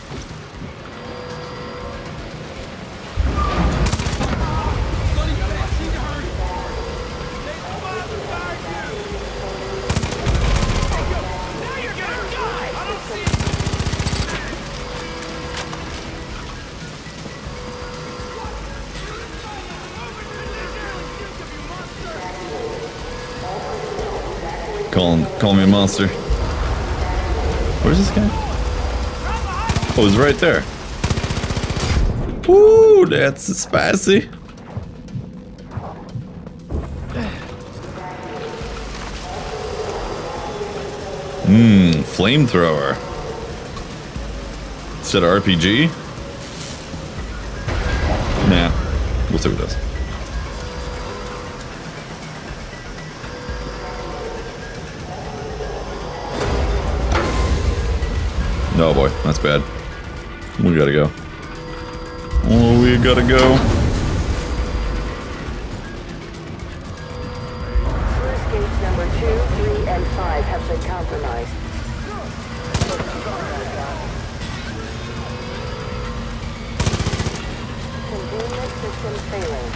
A: Call him, call me a monster. Where's this guy? Oh, he's right there. Ooh, that's spicy. Mmm, flamethrower. Instead of R P G? Nah, we'll stick with this. Oh boy, that's bad. We gotta go. Oh, we gotta go.
J: Cruise gates number two, three, and five have been compromised. Containment system failing.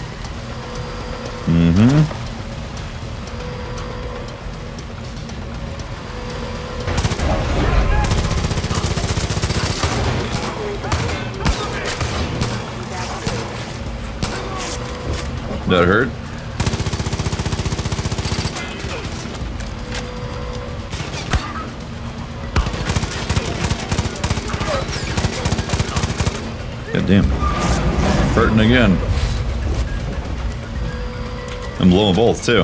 A: Mm-hmm. That hurt? God damn. Hurting again. I'm blowing bolts too.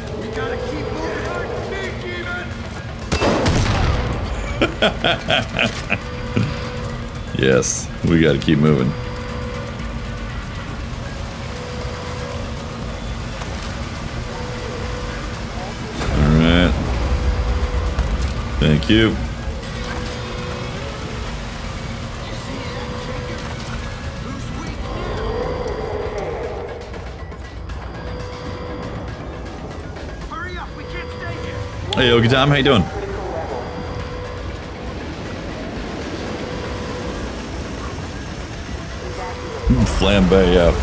A: Yes, we gotta keep moving. Alright. Thank you. Hey, Yogi Tom, how you doing? Flambe, yeah.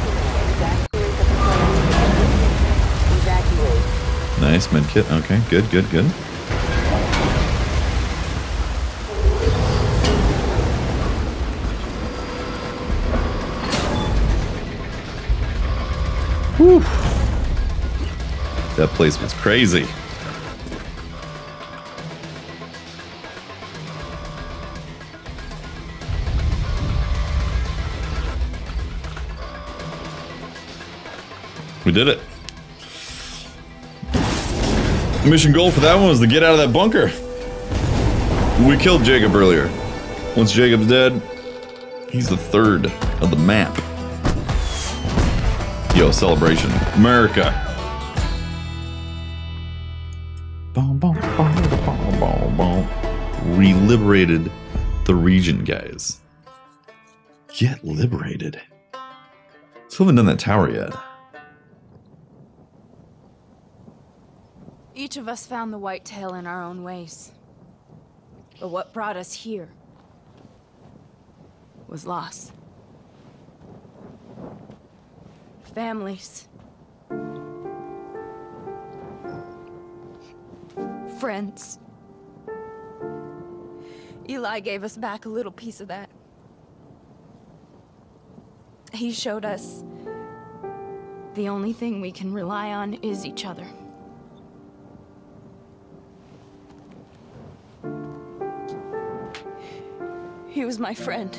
A: Nice medkit. Okay, good, good, good. Whew. That place was crazy. We did it. Mission goal for that one was to get out of that bunker. We killed Jacob earlier. Once Jacob's dead, he's the third of the map. Yo, celebration. America. Boom, boom, boom, boom, boom, boom. We liberated the region, guys. Get liberated. Still haven't done that tower yet.
L: Each of us found the whitetail in our own ways. But what brought us here was loss. Families. Friends. Eli gave us back a little piece of that. He showed us the only thing we can rely on is each other. He was my friend.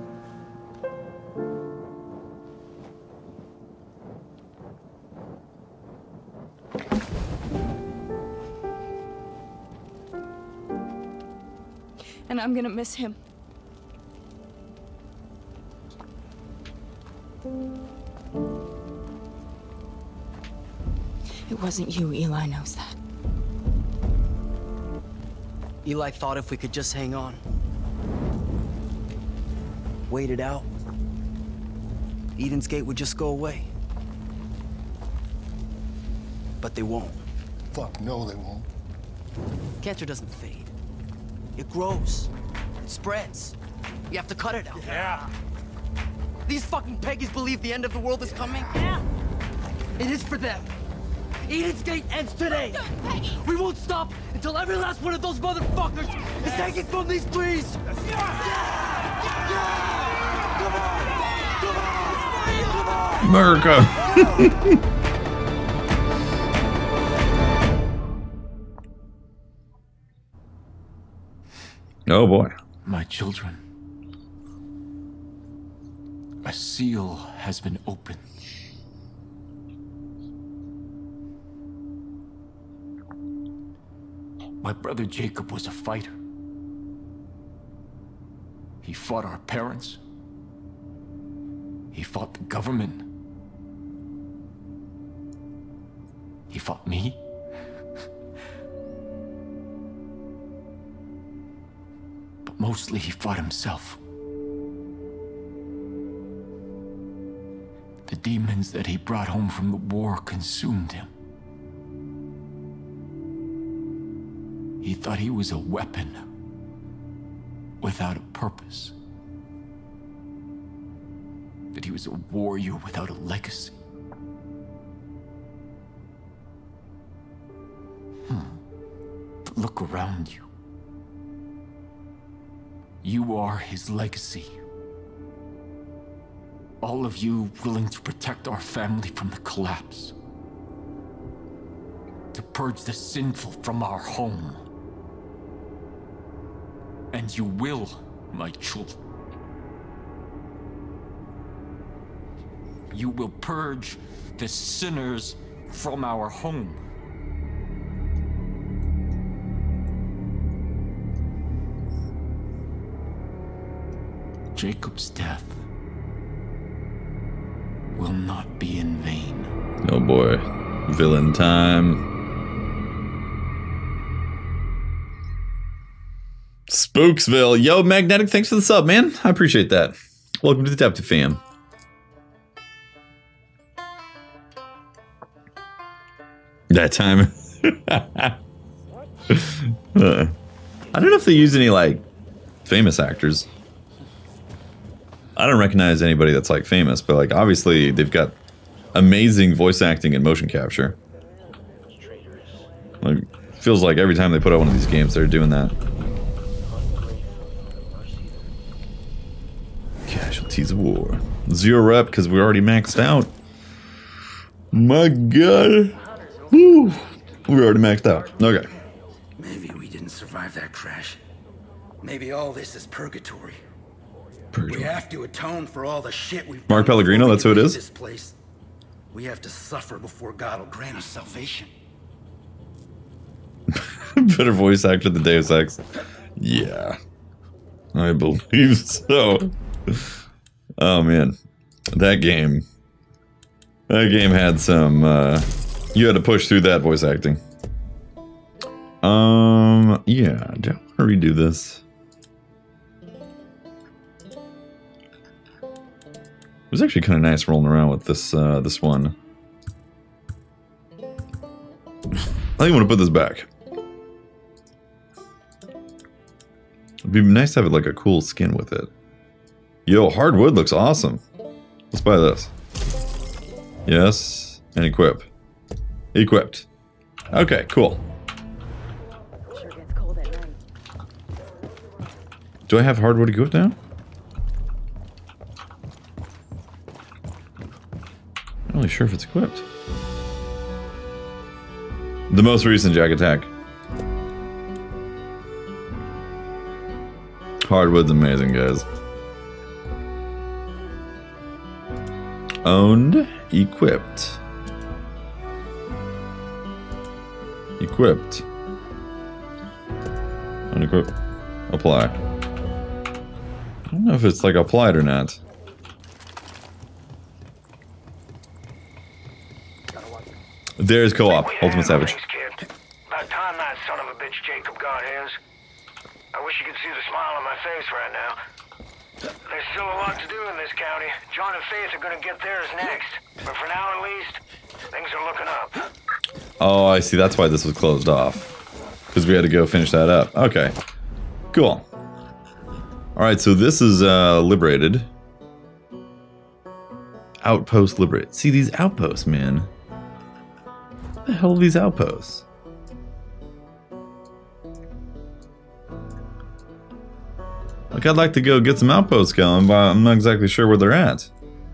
L: And I'm gonna miss him. It wasn't you, Eli knows that.
S: Eli thought if we could just hang on, wait it out, Eden's Gate would just go away. But they won't.
T: Fuck no, they won't.
S: Cancer doesn't fade. It grows. It spreads. You have to cut it out.
T: Yeah.
S: These fucking peggies believe the end of the world is coming. Yeah. It is for them. Eden's Gate ends today. We won't stop until every last one of those motherfuckers is taken from these trees.
A: America. Oh boy.
Q: My children. A seal has been opened. My brother Jacob was a fighter. He fought our parents. He fought the government. He fought me. But mostly he fought himself. The demons that he brought home from the war consumed him. He thought he was a weapon without a purpose. That he was a warrior without a legacy. Hmm. But look around you. You are his legacy. All of you willing to protect our family from the collapse. To purge the sinful from our home. And you will, my children. You will purge the sinners from our home. Jacob's death will not be in vain.
A: Oh boy. Villain time. Spooksville. Yo, Magnetic, thanks for the sub, man. I appreciate that. Welcome to the Tap to fam. That time. uh, I don't know if they use any, like, famous actors. I don't recognize anybody that's like famous, but like obviously they've got amazing voice acting and motion capture. Like feels like every time they put out one of these games, they're doing that. Casualties of war. Zero rep because we're already maxed out. My God. Woo. We're already maxed out. Okay.
R: Maybe we didn't survive that crash. Maybe all this is purgatory.
A: Purgatory.
R: We have to atone for all the shit we've
A: Mark
R: done
A: Pellegrino,
R: before we
A: that's who it
R: leave
A: is?
R: This place. We have to suffer before God will grant us salvation.
A: Better voice actor than Deus Ex. Yeah. I believe so. Oh man. That game. That game had some uh you had to push through that voice acting. Um yeah, do I want to redo this? It was actually kind of nice rolling around with this uh this one. I think I want to put this back. It'd be nice to have it like a cool skin with it. Yo, hardwood looks awesome. Let's buy this. Yes, and equip. Equipped. Okay, cool.
H: Sure gets cold at night.
A: Do I have hardwood equipped now? I'm not really sure if it's equipped. The most recent Jack Attack. Hardwood's amazing, guys. Owned, equipped. Equipped. Unequip. Apply. I don't know if it's like applied or not. There's co-op, Ultimate Savage.
O: About time that son of a bitch Jacob got his. I wish you could see the smile on my face right now. There's still a lot to do in this county. John and Faith are gonna get theirs next. But for now, at least, things are looking up.
A: Oh, I see. That's why this was closed off. Because we had to go finish that up. Okay. Cool. Alright, so this is uh, liberated. Outpost liberated. See, these outposts, man. What the hell are these outposts? Like, I'd like to go get some outposts going, but I'm not exactly sure where they're at.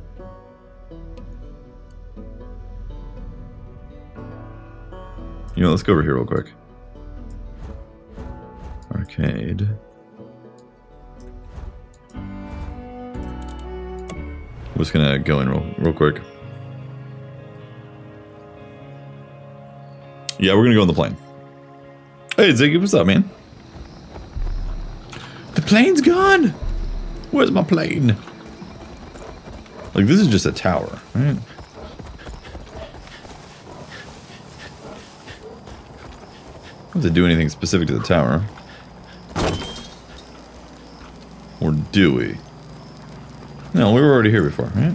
A: You know, let's go over here real quick. Arcade. I'm just gonna go in real, real quick. Yeah, we're gonna go on the plane. Hey, Ziggy, what's up, man? The plane's gone! Where's my plane? Like, this is just a tower, right? I don't have to do anything specific to the tower. Or do we? No, we were already here before, right?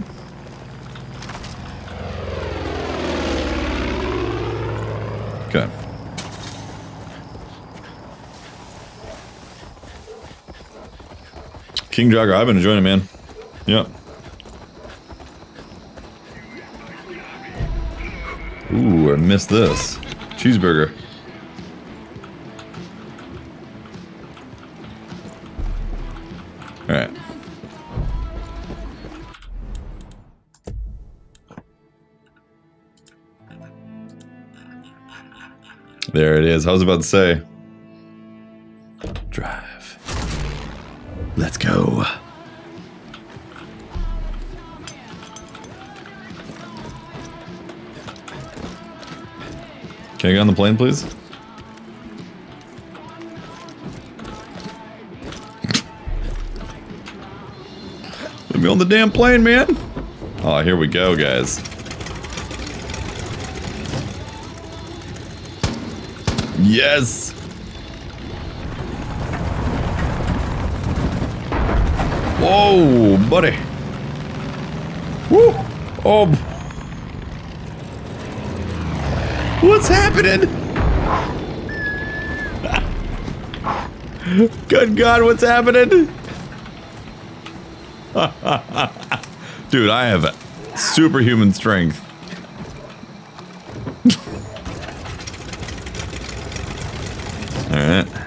A: Okay. King Jogger, I've been enjoying it, man. Yep. Ooh, I missed this. Cheeseburger. Alright. There it is. I was about to say. Drive. Let's go. Can I get on the plane, please? Let me on the damn plane, man. Oh, here we go, guys. Yes. Whoa, buddy. Woo. Oh. What's happening? Good God, what's happening? Dude, I have superhuman strength. Alright.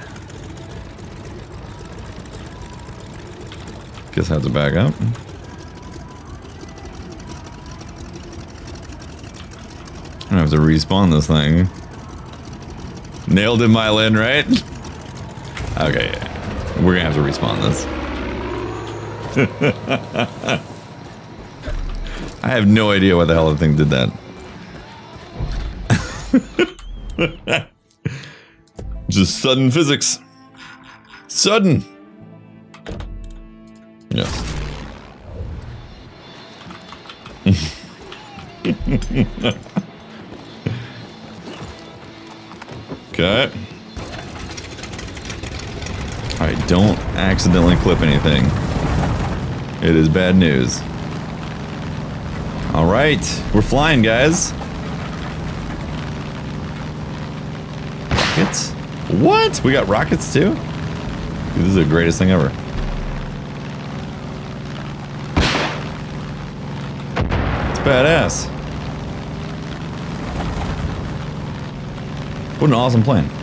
A: Guess I have to back up. I have to respawn this thing. Nailed in Myelin, right? Okay, yeah. We're gonna have to respawn this. I have no idea why the hell the thing did that. Just sudden physics. Sudden. Yes. Okay. Alright, don't accidentally clip anything. It is bad news. Alright, we're flying, guys. Rockets? What? We got rockets too? Dude, this is the greatest thing ever. It's badass. What an awesome plan.